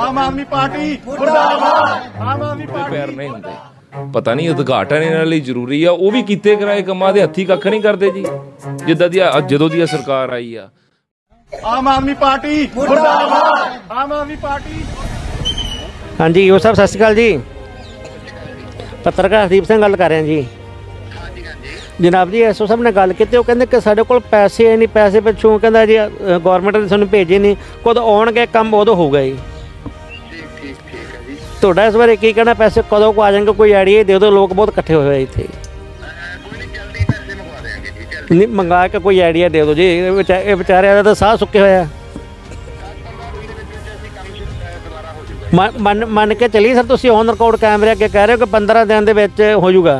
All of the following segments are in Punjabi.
ਆਮ ਆਦਮੀ ਪਾਰਟੀ ਮੁਰਦਾਬਾਦ। ਆਮ ਆਦਮੀ ਪਾਰਟੀ ਪੈਰ ਨਹੀਂ ਹੁੰਦੇ। ਪਤਾ ਨਹੀਂ ਉਦਘਾਟਨ ਇਹਨਾਂ ਲਈ ਜ਼ਰੂਰੀ ਆ। ਉਹ ਵੀ ਕੀਤੇ ਕਰਾਏ ਕੰਮਾਂ ਦੇ ਹੱਥੀਂ ਕੱਖ ਨਹੀਂ ਕਰਦੇ ਜੀ, ਜਿੱਦਾਂ ਦੀ ਜਦੋਂ ਦੀ ਸਰਕਾਰ ਆਈ ਆ। ਆਮ ਆਦਮੀ ਪਾਰਟੀ ਮੁਰਦਾਬਾਦ। ਆਮ ਆਦਮੀ ਪਾਰਟੀ। ਹਾਂਜੀ ਈਓ ਸਾਹਿਬ ਸਤਿ ਸ਼੍ਰੀ ਅਕਾਲ ਜੀ। ਪੱਤਰਕਾਰ ਹਰਦੀਪ ਸਿੰਘ ਗੱਲ ਕਰ ਰਿਹਾ ਜੀ। ਜਨਾਬ ਜੀ ਐਸਓ ਸਾਹਿਬ ਨੇ ਗੱਲ ਕੀਤੀ, ਉਹ ਕਹਿੰਦੇ ਕਿ ਸਾਡੇ ਕੋਲ ਪੈਸੇ ਨਹੀਂ, ਪੈਸੇ ਪਿੱਛੋਂ ਕਹਿੰਦਾ ਜੀ ਗੌਰਮੈਂਟ ਨੇ ਸਾਨੂੰ ਭੇਜੇ ਨਹੀਂ, ਕਦੋਂ ਆਉਣਗੇ ਕੰਮ ਉਦੋਂ ਹੋਊਗਾ ਜੀ। ਤੁਹਾਡਾ ਇਸ ਬਾਰੇ ਕੀ ਕਹਿਣਾ, ਪੈਸੇ ਕਦੋਂ ਕੋ ਆ ਜਾਣਗੇ, ਕੋਈ ਆਈਡੀਆ ਦੇ ਦਿਓ। ਲੋਕ ਬਹੁਤ ਇਕੱਠੇ ਹੋਏ ਇੱਥੇ, ਨਹੀਂ ਮੰਗਾ ਕੇ ਕੋਈ ਆਈਡੀਆ ਦੇ ਦਿਓ ਜੀ। ਇਹ ਵਿਚਾਰਿਆਂ ਦਾ ਤਾਂ ਸਾਹ ਸੁੱਕੇ ਹੋਇਆ। ਮੰਨ ਕੇ ਚੱਲੀਏ ਸਰ, ਤੁਸੀਂ ਔਨ ਰਿਕਾਰਡ ਕੈਮਰੇ ਅੱਗੇ ਕਹਿ ਰਹੇ ਹੋ ਕਿ 15 ਦਿਨ ਦੇ ਵਿੱਚ ਹੋ ਜਾਊਗਾ।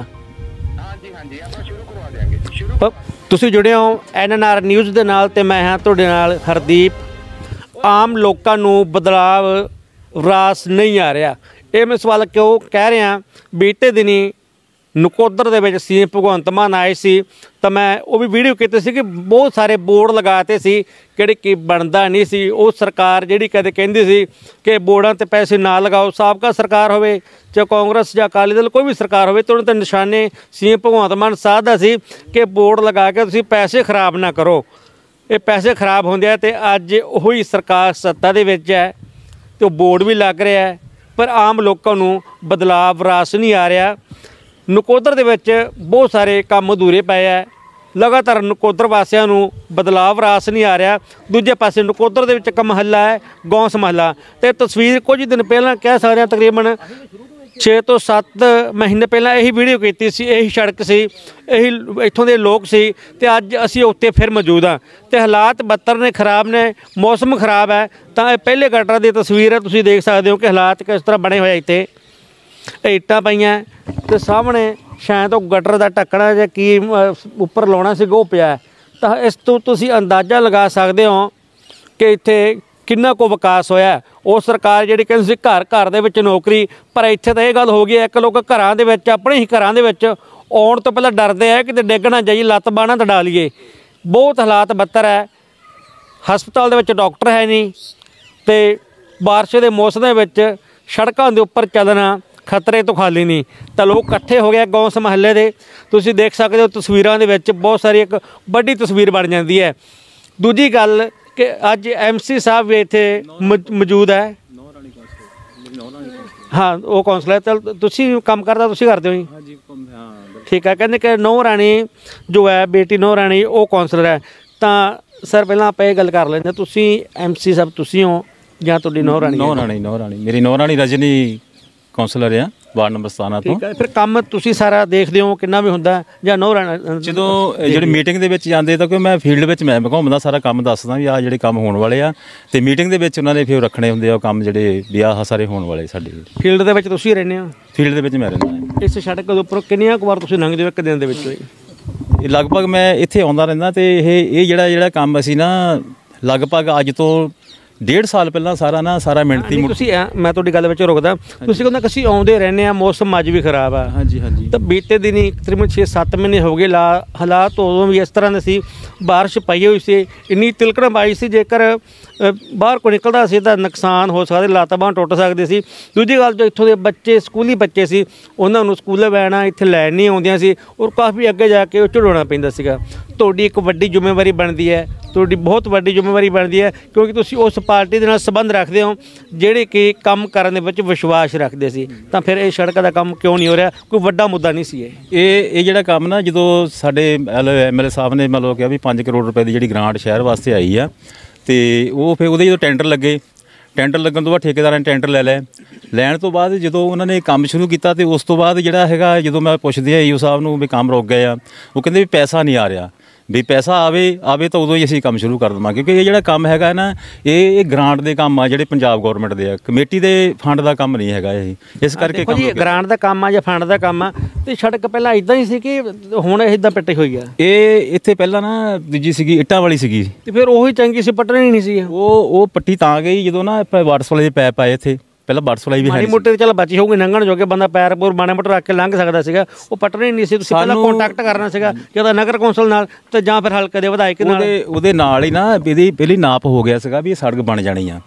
ਤੁਸੀਂ ਜੁੜੇ ਹੋ NNR ਨਿਊਜ਼ ਦੇ ਨਾਲ ਤੇ ਮੈਂ ਹਾਂ ਤੁਹਾਡੇ ਨਾਲ ਹਰਦੀਪ। ਆਮ ਲੋਕਾਂ ਨੂੰ ਬਦਲਾਵ ਰਾਸ ਨਹੀਂ ਆ ਰਿਹਾ। ਇਹ ਮੈਂ ਸਵਾਲ ਕਿਉਂ ਕਹਿ ਰਿਹਾ, ਬੀਤੇ ਦਿਨੀ ਨਕੋਦਰ ਦੇ ਵਿੱਚ ਸੀਐਮ ਭਗਵੰਤ ਮਾਨ ਆਏ ਸੀ ਤਾਂ ਮੈਂ ਉਹ ਵੀ ਵੀਡੀਓ ਕੀਤੀ ਸੀ ਕਿ ਬਹੁਤ ਸਾਰੇ ਬੋਰਡ ਲਗਾਤੇ ਸੀ ਕਿਹੜੇ ਕੀ ਬਣਦਾ ਨਹੀਂ ਸੀ। ਉਹ ਸਰਕਾਰ ਜਿਹੜੀ ਕਦੇ ਕਹਿੰਦੀ ਸੀ ਕਿ ਬੋਰਡਾਂ 'ਤੇ ਪੈਸੇ ਨਾ ਲਗਾਓ, ਸਾਬਕਾ ਸਰਕਾਰ ਹੋਵੇ ਚਾਹੇ ਕਾਂਗਰਸ ਜਾਂ ਅਕਾਲੀ ਦਲ ਕੋਈ ਵੀ ਸਰਕਾਰ ਹੋਵੇ, ਤੇ ਉਹਨਾਂ 'ਤੇ ਨਿਸ਼ਾਨੇ ਸੀਐਮ ਭਗਵੰਤ ਮਾਨ ਸਾਧਦਾ ਸੀ ਕਿ ਬੋਰਡ ਲਗਾ ਕੇ ਤੁਸੀਂ ਪੈਸੇ ਖਰਾਬ ਨਾ ਕਰੋ। ਇਹ ਪੈਸੇ ਖਰਾਬ ਹੁੰਦੇ ਆ, ਅਤੇ ਅੱਜ ਉਹੀ ਸਰਕਾਰ ਸੱਤਾ ਦੇ ਵਿੱਚ ਹੈ ਅਤੇ ਉਹ ਬੋਰਡ ਵੀ ਲੱਗ ਰਿਹਾ ਹੈ, ਪਰ ਆਮ ਲੋਕਾਂ ਨੂੰ ਬਦਲਾਵ ਰਾਸ ਨਹੀਂ ਆ ਰਿਹਾ। ਨਕੋਦਰ ਦੇ ਵਿੱਚ ਬਹੁਤ ਸਾਰੇ ਕੰਮ ਅਧੂਰੇ ਪਏ ਹੈ, ਲਗਾਤਾਰ ਨਕੋਦਰ ਵਾਸੀਆਂ ਨੂੰ ਬਦਲਾਵ ਰਾਸ ਨਹੀਂ ਆ ਰਿਹਾ। ਦੂਜੇ ਪਾਸੇ ਨਕੋਦਰ ਦੇ ਵਿੱਚ ਇੱਕ ਮਹੱਲਾ ਹੈ ਗੌਂਸ ਮਹੱਲਾ, ਅਤੇ ਤਸਵੀਰ ਕੁਝ ਦਿਨ ਪਹਿਲਾਂ ਕਹਿ ਸਕਦੇ ਹਾਂ ਤਕਰੀਬਨ 6 ਤੋਂ 7 ਮਹੀਨੇ ਪਹਿਲਾਂ ਇਹੀ ਵੀਡੀਓ ਕੀਤੀ ਸੀ। ਇਹੀ ਸੜਕ ਸੀ, ਇਹੀ ਇੱਥੋਂ ਦੇ ਲੋਕ ਸੀ, ਅਤੇ ਅੱਜ ਅਸੀਂ ਉੱਥੇ ਫਿਰ ਮੌਜੂਦ ਹਾਂ ਅਤੇ ਹਾਲਾਤ ਬੱਤਰ ਨੇ, ਖਰਾਬ ਨੇ, ਮੌਸਮ ਖਰਾਬ ਹੈ। ਤਾਂ ਇਹ ਪਹਿਲੇ ਗਟਰ ਦੀ ਤਸਵੀਰ ਹੈ, ਤੁਸੀਂ ਦੇਖ ਸਕਦੇ ਹੋ ਕਿ ਹਾਲਾਤ ਕਿਸ ਤਰ੍ਹਾਂ ਬਣੇ ਹੋਏ। ਇੱਥੇ ਇੱਟਾਂ ਪਈਆਂ ਅਤੇ ਸਾਹਮਣੇ ਸ਼ਾਇਦ ਉਹ ਗਟਰ ਦਾ ਢੱਕਣਾ ਜਾਂ ਕੀ ਉੱਪਰ ਲਾਉਣਾ ਸੀਗਾ ਉਹ ਪਿਆ। ਤਾਂ ਇਸ ਤੋਂ ਤੁਸੀਂ ਅੰਦਾਜ਼ਾ ਲਗਾ ਸਕਦੇ ਹੋ ਕਿ ਇੱਥੇ ਕਿੰਨਾ ਕੁ ਵਿਕਾਸ ਹੋਇਆ। ਉਹ ਸਰਕਾਰ ਜਿਹੜੀ ਕਹਿੰਦੀ ਸੀ ਘਰ ਘਰ ਦੇ ਵਿੱਚ ਨੌਕਰੀ, ਪਰ ਇੱਥੇ ਤਾਂ ਇਹ ਗੱਲ ਹੋ ਗਈ ਹੈ ਇੱਕ ਲੋਕ ਘਰਾਂ ਦੇ ਵਿੱਚ, ਆਪਣੇ ਹੀ ਘਰਾਂ ਦੇ ਵਿੱਚ ਆਉਣ ਤੋਂ ਪਹਿਲਾਂ ਡਰਦੇ ਹੈ ਕਿਤੇ ਡਿੱਗ ਨਾ ਜਾਈਏ, ਲੱਤ ਬਾਹਾਂ ਤੜਾ ਲਈਏ। ਬਹੁਤ ਹਾਲਾਤ ਬੱਤਰ ਹੈ। ਹਸਪਤਾਲ ਦੇ ਵਿੱਚ ਡਾਕਟਰ ਹੈ ਨਹੀਂ, ਅਤੇ ਬਾਰਿਸ਼ ਦੇ ਮੌਸਮ ਦੇ ਵਿੱਚ ਸੜਕਾਂ ਦੇ ਉੱਪਰ ਚੱਲਣਾ ਖਤਰੇ ਤੋਂ ਖਾਲੀ ਨਹੀਂ। ਤਾਂ ਲੋਕ ਇਕੱਠੇ ਹੋ ਗਏ ਗੌਂਸ ਮਹੱਲੇ ਦੇ, ਤੁਸੀਂ ਦੇਖ ਸਕਦੇ ਹੋ ਤਸਵੀਰਾਂ ਦੇ ਵਿੱਚ ਬਹੁਤ ਸਾਰੀ ਇੱਕ ਵੱਡੀ ਤਸਵੀਰ ਬਣ ਜਾਂਦੀ ਹੈ। ਦੂਜੀ ਗੱਲ ਕਿ ਅੱਜ MC ਸਾਹਿਬ ਵੀ ਇੱਥੇ ਮੌਜੂਦ ਹੈ। ਹਾਂ ਉਹ ਕੌਂਸਲਰ ਹੈ। ਚੱਲ ਤੁਸੀਂ ਕੰਮ ਕਰਦਾ, ਤੁਸੀਂ ਕਰਦੇ ਹੋ ਜੀ? ਠੀਕ ਹੈ। ਕਹਿੰਦੇ ਕਿ ਨੌ ਰਾਣੀ ਜੋ ਹੈ ਬੇਟੀ ਨੌ ਰਾਣੀ ਉਹ ਕੌਂਸਲਰ ਹੈ। ਤਾਂ ਸਰ ਪਹਿਲਾਂ ਆਪਾਂ ਇਹ ਗੱਲ ਕਰ ਲੈਂਦੇ, ਤੁਸੀਂ MC ਸਾਹਿਬ ਤੁਸੀਂ ਹੋ ਜਾਂ ਤੁਹਾਡੀ ਨੌ ਰਾਣੀ? ਨੌ ਰਾਣੀ ਮੇਰੀ ਨੌ ਰਾਣੀ ਰਜਨੀ ਕੌਂਸਲਰ ਆ ਵਾਰਡ ਨੰਬਰ 17 ਤੋਂ। ਠੀਕ ਹੈ। ਫਿਰ ਕੰਮ ਤੁਸੀਂ ਸਾਰਾ ਦੇਖਦੇ ਹੋ ਕਿੰਨਾ ਵੀ ਹੁੰਦਾ ਜਾਂ ਨੌ ਰਾਣੀ ਜਦੋਂ ਜਿਹੜੀ ਮੀਟਿੰਗ ਦੇ ਵਿੱਚ ਜਾਂਦੇ ਤਾਂ ਕਿ ਮੈਂ ਫੀਲਡ ਵਿੱਚ ਮੈਂ ਘੁੰਮਦਾ, ਸਾਰਾ ਕੰਮ ਦੱਸਦਾ ਵੀ ਆਹ ਜਿਹੜੇ ਕੰਮ ਹੋਣ ਵਾਲੇ ਆ, ਅਤੇ ਮੀਟਿੰਗ ਦੇ ਵਿੱਚ ਉਹਨਾਂ ਨੇ ਫਿਰ ਰੱਖਣੇ ਹੁੰਦੇ ਆ ਕੰਮ ਜਿਹੜੇ ਵੀ ਆਹ ਸਾਰੇ ਹੋਣ ਵਾਲੇ। ਸਾਡੇ ਫੀਲਡ ਦੇ ਵਿੱਚ ਤੁਸੀਂ ਰਹਿੰਦੇ ਹੋ? ਫੀਲਡ ਦੇ ਵਿੱਚ ਮੈਂ ਰਹਿੰਦਾ। ਇਸ ਸੜਕ ਦੇ ਉੱਪਰੋਂ ਕਿੰਨੀਆਂ ਕੁ ਵਾਰ ਤੁਸੀਂ ਲੰਘਦੇ ਹੋ ਇੱਕ ਦਿਨ ਦੇ ਵਿੱਚ? ਇਹ ਲਗਭਗ ਮੈਂ ਇੱਥੇ ਆਉਂਦਾ ਰਹਿੰਦਾ, ਅਤੇ ਇਹ ਜਿਹੜਾ ਕੰਮ ਅਸੀਂ ਨਾ ਲਗਭਗ ਅੱਜ ਤੋਂ 1.5 ਸਾਲ ਪਹਿਲਾਂ ਸਾਰਾ ਮਿਹਨਤੀ ਤੁਸੀਂ ਮੈਂ ਤੁਹਾਡੀ ਗੱਲ ਵਿੱਚ ਰੁਕਦਾ। ਤੁਸੀਂ ਕਹਿੰਦਾ ਕਿ ਅਸੀਂ ਆਉਂਦੇ ਰਹਿੰਦੇ ਹਾਂ, ਮੌਸਮ ਅੱਜ ਵੀ ਖਰਾਬ ਆ। ਹਾਂਜੀ। ਤਾਂ ਬੀਤੇ ਦਿਨ ਤਕਰੀਬਨ 6-7 ਮਹੀਨੇ ਹੋ ਗਏ, ਹਾਲਾਤ ਉਦੋਂ ਵੀ ਇਸ ਤਰ੍ਹਾਂ ਦੇ ਸੀ, ਬਾਰਿਸ਼ ਪਈ ਹੋਈ ਸੀ, ਇੰਨੀ ਤਿਲਕਣ ਪਾਈ ਸੀ, ਜੇਕਰ ਬਾਹਰ ਕੋਈ ਨਿਕਲਦਾ ਸੀ ਤਾਂ ਨੁਕਸਾਨ ਹੋ ਸਕਦੇ, ਲੱਤ ਬਾਂਹ ਟੁੱਟ ਸਕਦੇ ਸੀ। ਦੂਜੀ ਗੱਲ ਜੋ ਇੱਥੋਂ ਦੇ ਬੱਚੇ ਸਕੂਲੀ ਬੱਚੇ ਸੀ, ਉਹਨਾਂ ਨੂੰ ਸਕੂਲ ਵੈਨਾਂ ਇੱਥੇ ਲੈਣ ਨਹੀਂ ਆਉਂਦੀਆਂ ਸੀ, ਔਰ ਕਾਫੀ ਅੱਗੇ ਜਾ ਕੇ ਉਹ ਚੜਾਉਣਾ ਪੈਂਦਾ ਸੀਗਾ। ਤੁਹਾਡੀ ਇੱਕ ਵੱਡੀ ਜ਼ਿੰਮੇਵਾਰੀ ਬਣਦੀ ਹੈ, ਤੁਹਾਡੀ ਬਹੁਤ ਵੱਡੀ ਜ਼ਿੰਮੇਵਾਰੀ ਬਣਦੀ ਹੈ, ਕਿਉਂਕਿ ਤੁਸੀਂ ਉਸ ਪਾਰਟੀ ਦੇ ਨਾਲ ਸੰਬੰਧ ਰੱਖਦੇ ਹੋ ਜਿਹੜੇ ਕਿ ਕੰਮ ਕਰਨ ਦੇ ਵਿੱਚ ਵਿਸ਼ਵਾਸ ਰੱਖਦੇ ਸੀ। ਤਾਂ ਫਿਰ ਇਹ ਸੜਕਾਂ ਦਾ ਕੰਮ ਕਿਉਂ ਨਹੀਂ ਹੋ ਰਿਹਾ? ਕੋਈ ਵੱਡਾ ਮੁੱਦਾ ਨਹੀਂ ਸੀ ਇਹ ਜਿਹੜਾ ਕੰਮ ਨਾ, ਜਦੋਂ ਸਾਡੇ MLA ਸਾਹਿਬ ਨੇ ਮਤਲਬ ਕਿਹਾ ਵੀ 5 ਕਰੋੜ ਰੁਪਏ ਦੀ ਜਿਹੜੀ ਗ੍ਰਾਂਟ ਸ਼ਹਿਰ ਵਾਸਤੇ ਆਈ ਆ, ਅਤੇ ਉਹ ਫਿਰ ਉਹਦੇ ਜਦੋਂ ਟੈਂਡਰ ਲੱਗੇ, ਟੈਂਡਰ ਲੱਗਣ ਤੋਂ ਬਾਅਦ ਠੇਕੇਦਾਰਾਂ ਨੇ ਟੈਂਡਰ ਲੈ ਲਿਆ। ਲੈਣ ਤੋਂ ਬਾਅਦ ਜਦੋਂ ਉਹਨਾਂ ਨੇ ਕੰਮ ਸ਼ੁਰੂ ਕੀਤਾ, ਅਤੇ ਉਸ ਤੋਂ ਬਾਅਦ ਜਿਹੜਾ ਹੈਗਾ ਜਦੋਂ ਮੈਂ ਪੁੱਛਦੇ ਆ EO ਸਾਹਿਬ ਨੂੰ ਵੀ ਕੰਮ ਰੁਕ ਗਏ ਆ, ਉਹ ਕਹਿੰਦੇ ਵੀ ਪੈਸਾ ਨਹੀਂ ਆ ਰਿਹਾ, ਵੀ ਪੈਸਾ ਆਵੇ ਤਾਂ ਉਦੋਂ ਹੀ ਅਸੀਂ ਕੰਮ ਸ਼ੁਰੂ ਕਰ ਦੇਵਾਂਗੇ। ਕਿਉਂਕਿ ਇਹ ਜਿਹੜਾ ਕੰਮ ਹੈਗਾ ਨਾ, ਇਹ ਗ੍ਰਾਂਟ ਦੇ ਕੰਮ ਆ ਜਿਹੜੇ ਪੰਜਾਬ ਗੌਰਮੈਂਟ ਦੇ ਆ, ਕਮੇਟੀ ਦੇ ਫੰਡ ਦਾ ਕੰਮ ਨਹੀਂ ਹੈਗਾ ਇਹ। ਇਸ ਕਰਕੇ ਗ੍ਰਾਂਟ ਦਾ ਕੰਮ ਆ ਜਾਂ ਫੰਡ ਦਾ ਕੰਮ ਆ। ਤੇ ਸੜਕ ਪਹਿਲਾਂ ਇਦਾਂ ਹੀ ਸੀ ਕਿ ਹੁਣ ਇੱਦਾਂ ਪੱਟੀ ਹੋਈ ਆ? ਇਹ ਇੱਥੇ ਪਹਿਲਾਂ ਨਾ ਦੂਜੀ ਸੀਗੀ, ਇੱਟਾਂ ਵਾਲੀ ਸੀਗੀ, ਤੇ ਫਿਰ ਉਹੀ ਚੰਗੀ ਸੀ, ਪੱਟਣੀ ਨਹੀਂ ਸੀ। ਉਹ ਪੱਟੀ ਤਾਂ ਗਈ ਜਦੋਂ ਨਾ ਵਾਟਰ ਸਪਲਾਈ ਦੇ ਪੈਪ ਆਏ ਇੱਥੇ। ਪਹਿਲਾਂ ਵਾਟਰ ਸਪਲਾਈ ਵੀ ਮਾੜੀ ਮੋਟੀ ਚੱਲ ਬਚੀ ਹੋਊਗੀ ਲੰਘਣ ਜੋਗੇ, ਬੰਦਾ ਪੈਰ ਪੂਰ ਮਾੜੇ ਮੋਟੇ ਰੱਖ ਕੇ ਲੰਘ ਸਕਦਾ ਸੀਗਾ। ਉਹ ਪੱਟਣੀ ਨਹੀਂ ਸੀ। ਤੁਸੀਂ ਪਹਿਲਾਂ ਕੰਟੈਕਟ ਕਰਨਾ ਸੀਗਾ ਜਾਂ ਨਗਰ ਕੌਂਸਲ ਨਾਲ, ਤੇ ਜਾਂ ਫਿਰ ਹਲਕੇ ਦੇ ਵਿਧਾਇਕ ਨਾਲ। ਉਹਦੇ ਨਾਲ ਹੀ ਨਾ ਇਹਦੀ ਪਹਿਲੀ ਨਾਪ ਹੋ ਗਿਆ ਸੀਗਾ ਵੀ ਇਹ ਸੜਕ ਬਣ ਜਾਣੀ ਆ।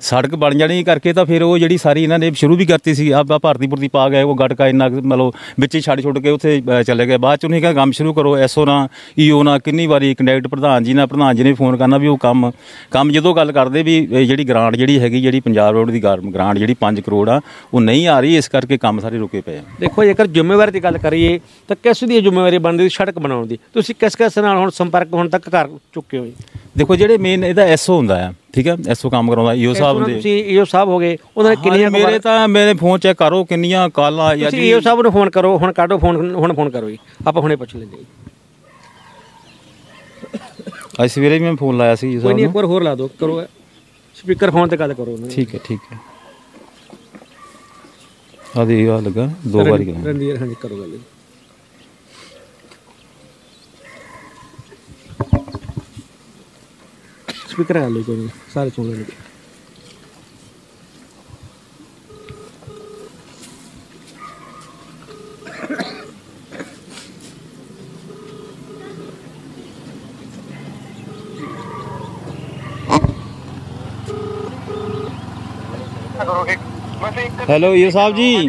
ਸੜਕ ਬਣ ਜਾਣੀ ਕਰਕੇ ਤਾਂ ਫਿਰ ਉਹ ਜਿਹੜੀ ਸਾਰੀ ਇਹਨਾਂ ਨੇ ਸ਼ੁਰੂ ਵੀ ਕਰਤੀ ਸੀ ਆ ਭਾਰਤੀ ਪੁਰਤੀ ਪਾ ਗਏ ਉਹ ਗਟਕਾ ਇੰਨਾ ਮਤਲਬ ਵਿੱਚ ਹੀ ਛੱਡ ਕੇ ਉੱਥੇ ਚਲੇ ਗਏ। ਬਾਅਦ 'ਚ ਉਹਨੇ ਕਿਹਾ ਕੰਮ ਸ਼ੁਰੂ ਕਰੋ, ਐਸਓ ਨਾਲ ਈਓ ਨਾਲ ਕਿੰਨੀ ਵਾਰੀ ਕੰਡੈਕਟ ਪ੍ਰਧਾਨ ਜੀ ਨੇ ਫੋਨ ਕਰਨਾ ਵੀ ਉਹ ਕੰਮ ਜਦੋਂ ਗੱਲ ਕਰਦੇ ਵੀ ਜਿਹੜੀ ਗ੍ਰਾਂਟ ਜਿਹੜੀ ਹੈਗੀ ਜਿਹੜੀ ਪੰਜਾਬ ਰੋਡ ਦੀ ਗ੍ਰਾਂਟ ਜਿਹੜੀ 5 ਕਰੋੜ ਆ ਉਹ ਨਹੀਂ ਆ ਰਹੀ, ਇਸ ਕਰਕੇ ਕੰਮ ਸਾਰੇ ਰੁਕੇ ਪਏ ਆ। ਦੇਖੋ ਜੇਕਰ ਜ਼ਿੰਮੇਵਾਰੀ ਦੀ ਗੱਲ ਕਰੀਏ ਤਾਂ ਕਿਸ ਦੀ ਜ਼ਿੰਮੇਵਾਰੀ ਬਣਦੀ ਸੜਕ ਬਣਾਉਣ ਦੀ? ਤੁਸੀਂ ਕਿਸ ਨਾਲ ਹੁਣ ਸੰਪਰਕ ਹੁਣ ਤੱਕ ਕਰ ਚੁੱਕੇ ਹੋ? ਦੇਖੋ ਜਿਹੜੇ ਮੇਨ ਇਹਦਾ ਐਸਓ ਹੁੰਦਾ ਆ, ਠੀਕ ਹੈ, ਐਸਓ ਕੰਮ ਕਰਾਉਂਦਾ ਈਓ ਸਾਹਿਬ ਹੁੰਦੇ। ਤੁਸੀਂ ਈਓ ਸਾਹਿਬ ਹੋ ਗਏ, ਉਹਨਾਂ ਨੇ ਕਿੰਨੀਆਂ ਮੇਰੇ ਫੋਨ ਚੈੱਕ ਕਰੋ ਕਿੰਨੀਆਂ ਕਾਲਾਂ ਜਾਂ ਈਓ ਸਾਹਿਬ ਨੂੰ ਫੋਨ ਕਰੋ, ਹੁਣ ਕਾਢੋ ਫੋਨ, ਹੁਣ ਫੋਨ ਕਰੋ ਜੀ, ਆਪਾਂ ਹੁਣੇ ਪੁੱਛ ਲੈਂਦੇ। ਅੱਜ ਸਵੇਰੇ ਵੀ ਮੈਂ ਫੋਨ ਲਾਇਆ ਸੀ ਕੋਈ ਨਹੀਂ, ਇੱਕ ਵਾਰ ਹੋਰ ਲਾ ਦਿਓ, ਕਰੋ ਸਪੀਕਰ ਫੋਨ ਤੇ ਗੱਲ ਕਰੋ। ਠੀਕ ਹੈ ਆ ਦੇ ਆ ਲੱਗਾ 2 ਵਾਰੀ ਕਰਾਂ ਰਣਧੀਰ, ਹਾਂਜੀ ਕਰੋ ਗੱਲ। ਸਪੀਕਰ ਆ ਲਓ, ਕੋਈ ਨਹੀਂ, ਸਾਰੇ ਸੁਣ ਲੈਣਗੇ। Hello ਈਓ Sahib ji,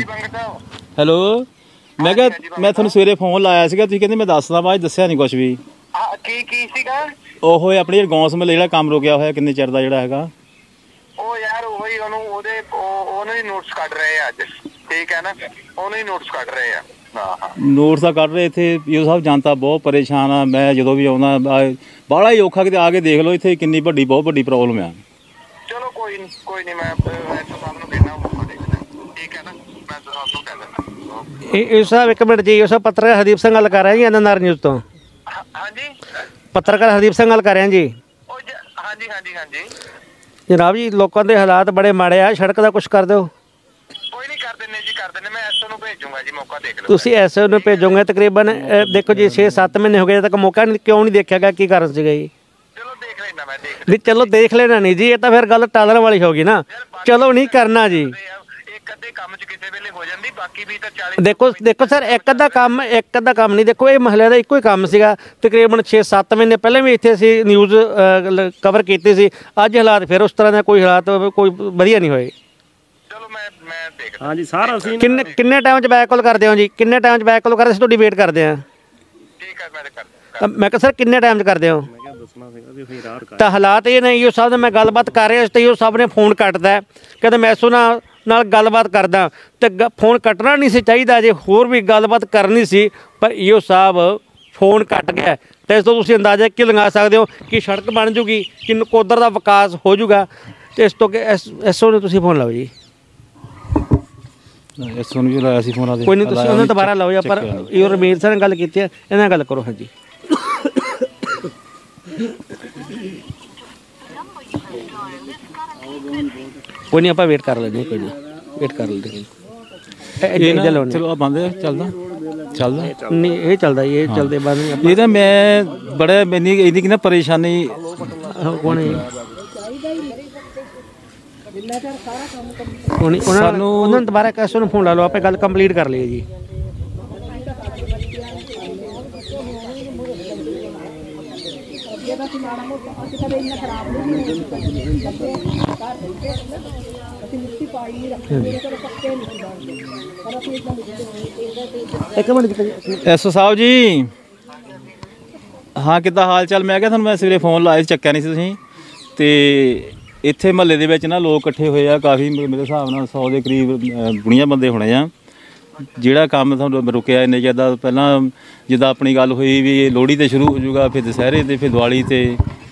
hello. ਮੈਂ ਕਿਹਾ ਮੈਂ ਤੁਹਾਨੂੰ ਸਵੇਰੇ ਫੋਨ ਲਾਇਆ ਸੀਗਾ, ਤੁਸੀਂ ਕਹਿੰਦੇ ਮੈਂ ਦੱਸਦਾ, ਬਾਅਦ ਦੱਸਿਆ ਨਹੀਂ ਕੁਛ ਵੀ। ਕੀ ਸੀਗਾ ਉਹ ਆਪਣੀ ਗੌਂਸ ਮਹੱਲੇ ਜਿਹੜਾ ਕੰਮ ਰੁਕਿਆ ਹੋਇਆ ਕਿੰਨੇ ਚਿਰ ਦਾ ਜਿਹੜਾ ਹੈਗਾ ਉਹ ਯਾਰ ਉਹੀ ਉਹਨੂੰ ਹੀ ਨੋਟਸ ਕੱਢ ਰਹੇ ਆ ਅੱਜ, ਠੀਕ ਹੈ ਨਾ, ਉਹਨੂੰ ਹੀ ਨੋਟਸ ਕੱਢ ਰਹੇ ਆ। ਨੋਟਸ ਤਾਂ ਕੱਢ ਰਹੇ ਇੱਥੇ ਈਓ ਸਾਹਿਬ, ਜਨਤਾ ਬਹੁਤ ਪਰੇਸ਼ਾਨ ਆ। ਮੈਂ ਜਦੋਂ ਵੀ ਆਉਂਦਾ ਬਾਹਲਾ ਹੀ ਔਖਾ, ਕਿਤੇ ਆ ਕੇ ਦੇਖ ਲਓ ਇੱਥੇ ਕਿੰਨੀ ਬਹੁਤ ਵੱਡੀ ਪ੍ਰੋਬਲਮ ਆ। ਚਲੋ ਕੋਈ ਨਹੀਂ, ਮੈਂ ਸਾਹਿਬ ਨੂੰ ਕਹਿਣਾ ਮੌਕਾ ਦੇਖਦਾ, ਠੀਕ ਹੈ ਨਾ, ਮੈਂ ਸਾਹਿਬ ਨੂੰ ਕਹਿ ਦਿੰਦਾ। ਇਹ ਸਾਹਿਬ ਇੱਕ ਮਿੰਟ ਜੀ, ਉਹ ਸਾਹਿਬ ਪੱਤਰਕਾਰ ਹਰਦੀਪ ਸਿੰਘ ਗੱਲ ਕਰ ਰਿਹਾ ਜੀ ਐਨਐਨਆਰ ਨਿਊਜ਼ ਤੋਂ। ਹਾਂਜੀ, ਪੱਤਰਕਾਰ ਹਰਦੀਪ ਸਿੰਘ ਗੱਲ ਕਰ ਰਿਹਾ ਜੀ। ਹਾਂਜੀ ਜਨਾਬ ਜੀ, ਲੋਕਾਂ ਦੇ ਹਾਲਾਤ ਬੜੇ ਮਾੜੇ ਆ, ਸੜਕ ਦਾ ਕੁਛ ਕਰ ਦਿਓ। ਕੋਈ ਨਹੀਂ, ਕਰ ਦਿੰਦੇ ਜੀ, ਮੈਂ ਐਸਓ ਨੂੰ ਭੇਜੂੰਗਾ ਜੀ, ਮੌਕਾ ਦੇਖ ਲਓ। ਤੁਸੀਂ ਐਸਓ ਨੂੰ ਭੇਜੋਗੇ? ਤਕਰੀਬਨ ਦੇਖੋ ਜੀ 6-7 ਮਹੀਨੇ ਹੋ ਗਏ ਤੱਕ ਮੌਕਾ ਕਿਉਂ ਨਹੀਂ ਦੇਖਿਆ ਗਿਆ? ਕੀ ਕਾਰਨ ਸੀਗਾ ਜੀ? ਚਲੋ ਦੇਖ ਲੈਣਾ, ਮੈਂ ਚਲੋ ਦੇਖ ਲੈਣਾ ਨਹੀਂ ਜੀ, ਇਹ ਤਾਂ ਫਿਰ ਗੱਲ ਟਾਲਣ ਵਾਲੀ ਹੋ ਗਈ ਨਾ। ਚਲੋ ਨਹੀਂ ਕਰਨਾ ਜੀ, ਇੱਕ ਅੱਧੇ ਕੰਮ 'ਚ ਕਿਸੇ ਵੇਲੇ ਹੋ ਜਾਂਦੀ, ਬਾਕੀ ਵੀ ਤਾਂ 40। ਦੇਖੋ ਸਰ, ਇੱਕ ਅੱਧਾ ਕੰਮ ਨਹੀਂ। ਦੇਖੋ ਇਹ ਮਹੱਲੇ ਦਾ ਇੱਕੋ ਹੀ ਕੰਮ ਸੀਗਾ, ਤਕਰੀਬਨ 6-7 ਮਹੀਨੇ ਪਹਿਲਾਂ ਵੀ ਇੱਥੇ ਅਸੀਂ ਨਿਊਜ਼ ਕਵਰ ਕੀਤੀ ਸੀ। ਅੱਜ ਹਾਲਾਤ ਫਿਰ ਉਸ ਤਰ੍ਹਾਂ ਦਾ ਕੋਈ ਵਧੀਆ ਨਹੀਂ ਹੋਏ। ਚਲੋ ਮੈਂ ਦੇਖਦਾ। ਹਾਂਜੀ ਸਾਰਾ ਅਸੀਂ ਕਿੰਨੇ ਟਾਈਮ 'ਚ ਬੈਕ ਕਾਲ ਕਰਦੇ ਹੋ ਜੀ? ਕਿੰਨੇ ਟਾਈਮ 'ਚ ਬੈਕ ਕਾਲ ਕਰਦੇ? ਅਸੀਂ ਤੁਹਾਡੀ ਵੇਟ ਕਰਦੇ ਹਾਂ। ਠੀਕ ਹੈ, ਮੈਂ ਕਰਦਾ। ਮੈਂ ਕਿਹਾ ਸਰ ਕਿੰਨੇ ਟਾਈਮ 'ਚ ਕਰਦੇ ਹੋ? ਦੱਸਣਾ ਸੀਗਾ ਵੀ ਅਸੀਂ ਰਾਹ ਰੁਕਾ। ਤਾਂ ਹਾਲਾਤ ਇਹ ਨਹੀਂ, ਈਓ ਸਾਹਿਬ ਨਾਲ ਮੈਂ ਗੱਲਬਾਤ ਕਰ ਰਿਹਾ ਤੇ ਈਓ ਸਾਹਿਬ ਨੇ ਫੋਨ ਕੱਟਦਾ, ਕਹਿੰਦਾ ਮੈਂ ਐਸਓ ਨਾਲ ਗੱਲਬਾਤ ਕਰਦਾ, ਤੇ ਫੋਨ ਕੱਟਣਾ ਨਹੀਂ ਸੀ ਚਾਹੀਦਾ, ਜੇ ਹੋਰ ਵੀ ਗੱਲਬਾਤ ਕਰਨੀ ਸੀ, ਪਰ ਈਓ ਸਾਹਿਬ ਫੋਨ ਕੱਟ ਗਿਆ। ਤੇ ਇਸ ਤੋਂ ਤੁਸੀਂ ਅੰਦਾਜ਼ਾ ਕੀ ਲਗਾ ਸਕਦੇ ਹੋ ਕਿ ਸੜਕ ਬਣ ਜੂਗੀ, ਕਿ ਨਕੋਦਰ ਦਾ ਵਿਕਾਸ ਹੋ ਜੂਗਾ? ਤੇ ਇਸ ਤੋਂ ਕਿ ਐਸਓ ਨੂੰ ਤੁਸੀਂ ਫੋਨ ਲਾਓ ਜੀ। ਐਸਓ ਨੂੰ ਵੀ ਲਾਇਆ ਸੀ ਫੋਨ, ਕੋਈ ਨਹੀਂ, ਤੁਸੀਂ ਉਹਨਾਂ ਦੁਬਾਰਾ ਲਾਓ ਜਾਂ ਪਰ ਈਓ ਰਮੀਰ ਸਰ ਨਾਲ ਗੱਲ ਕੀਤੀ ਹੈ, ਇਹਨਾਂ ਨਾਲ ਗੱਲ ਕਰੋ। ਹਾਂਜੀ ਕੋਈ ਨਹੀਂ, ਆਪਾਂ ਵੇਟ ਕਰ ਲੈਂਦੇ, ਕੋਈ ਨਹੀਂ, ਵੇਟ ਕਰ ਲੈਂਦੇ। ਚਲੋ ਆ ਬੰਦ ਚੱਲਦਾ ਨਹੀਂ, ਇਹ ਚੱਲਦਾ, ਇਹ ਚੱਲਦੇ ਬਾਅਦ ਨਹੀਂ। ਇਹ ਤਾਂ ਮੈਂ ਬੜਾ ਮੈਨੀ ਇਹਦੀ ਕਿ ਨਾ ਪਰੇਸ਼ਾਨੀ ਕੌਣ ਹੈ ਉਹਨਾਂ ਨੂੰ ਦੁਬਾਰਾ ਕਿਸੇ ਨੂੰ ਫੋਨ ਲਾ ਲਓ, ਆਪੇ ਗੱਲ ਕੰਪਲੀਟ ਕਰ ਲਈਏ ਜੀ। ਇੱਕ ਮਿੰਟ ਐਸਓ ਸਾਹਿਬ ਜੀ, ਹਾਂ ਕਿੱਦਾਂ ਹਾਲ ਚਾਲ? ਮੈਂ ਕਿਹਾ ਤੁਹਾਨੂੰ ਮੈਂ ਸਵੇਰੇ ਫੋਨ ਲਾਇਆ, ਚੱਕਿਆ ਨਹੀਂ ਸੀ ਤੁਸੀਂ। ਤੇ ਇੱਥੇ ਮਹੱਲੇ ਦੇ ਵਿੱਚ ਨਾ ਲੋਕ ਇਕੱਠੇ ਹੋਏ ਆ ਕਾਫੀ, ਮੇਰੇ ਹਿਸਾਬ ਨਾਲ 100 ਦੇ ਕਰੀਬ ਗੁਣੀਆਂ ਬੰਦੇ ਹੋਣੇ ਆ। ਜਿਹੜਾ ਕੰਮ ਤੁਹਾਨੂੰ ਰੁਕਿਆ ਇੰਨੇ ਜ਼ਿਆਦਾ, ਪਹਿਲਾਂ ਜਿੱਦਾਂ ਆਪਣੀ ਗੱਲ ਹੋਈ ਵੀ ਲੋਹੜੀ ਤੇ ਸ਼ੁਰੂ ਹੋ ਜਾਊਗਾ, ਫਿਰ ਦੁਸਹਿਰੇ ਤੇ, ਫਿਰ ਦੀਵਾਲੀ ਤੇ।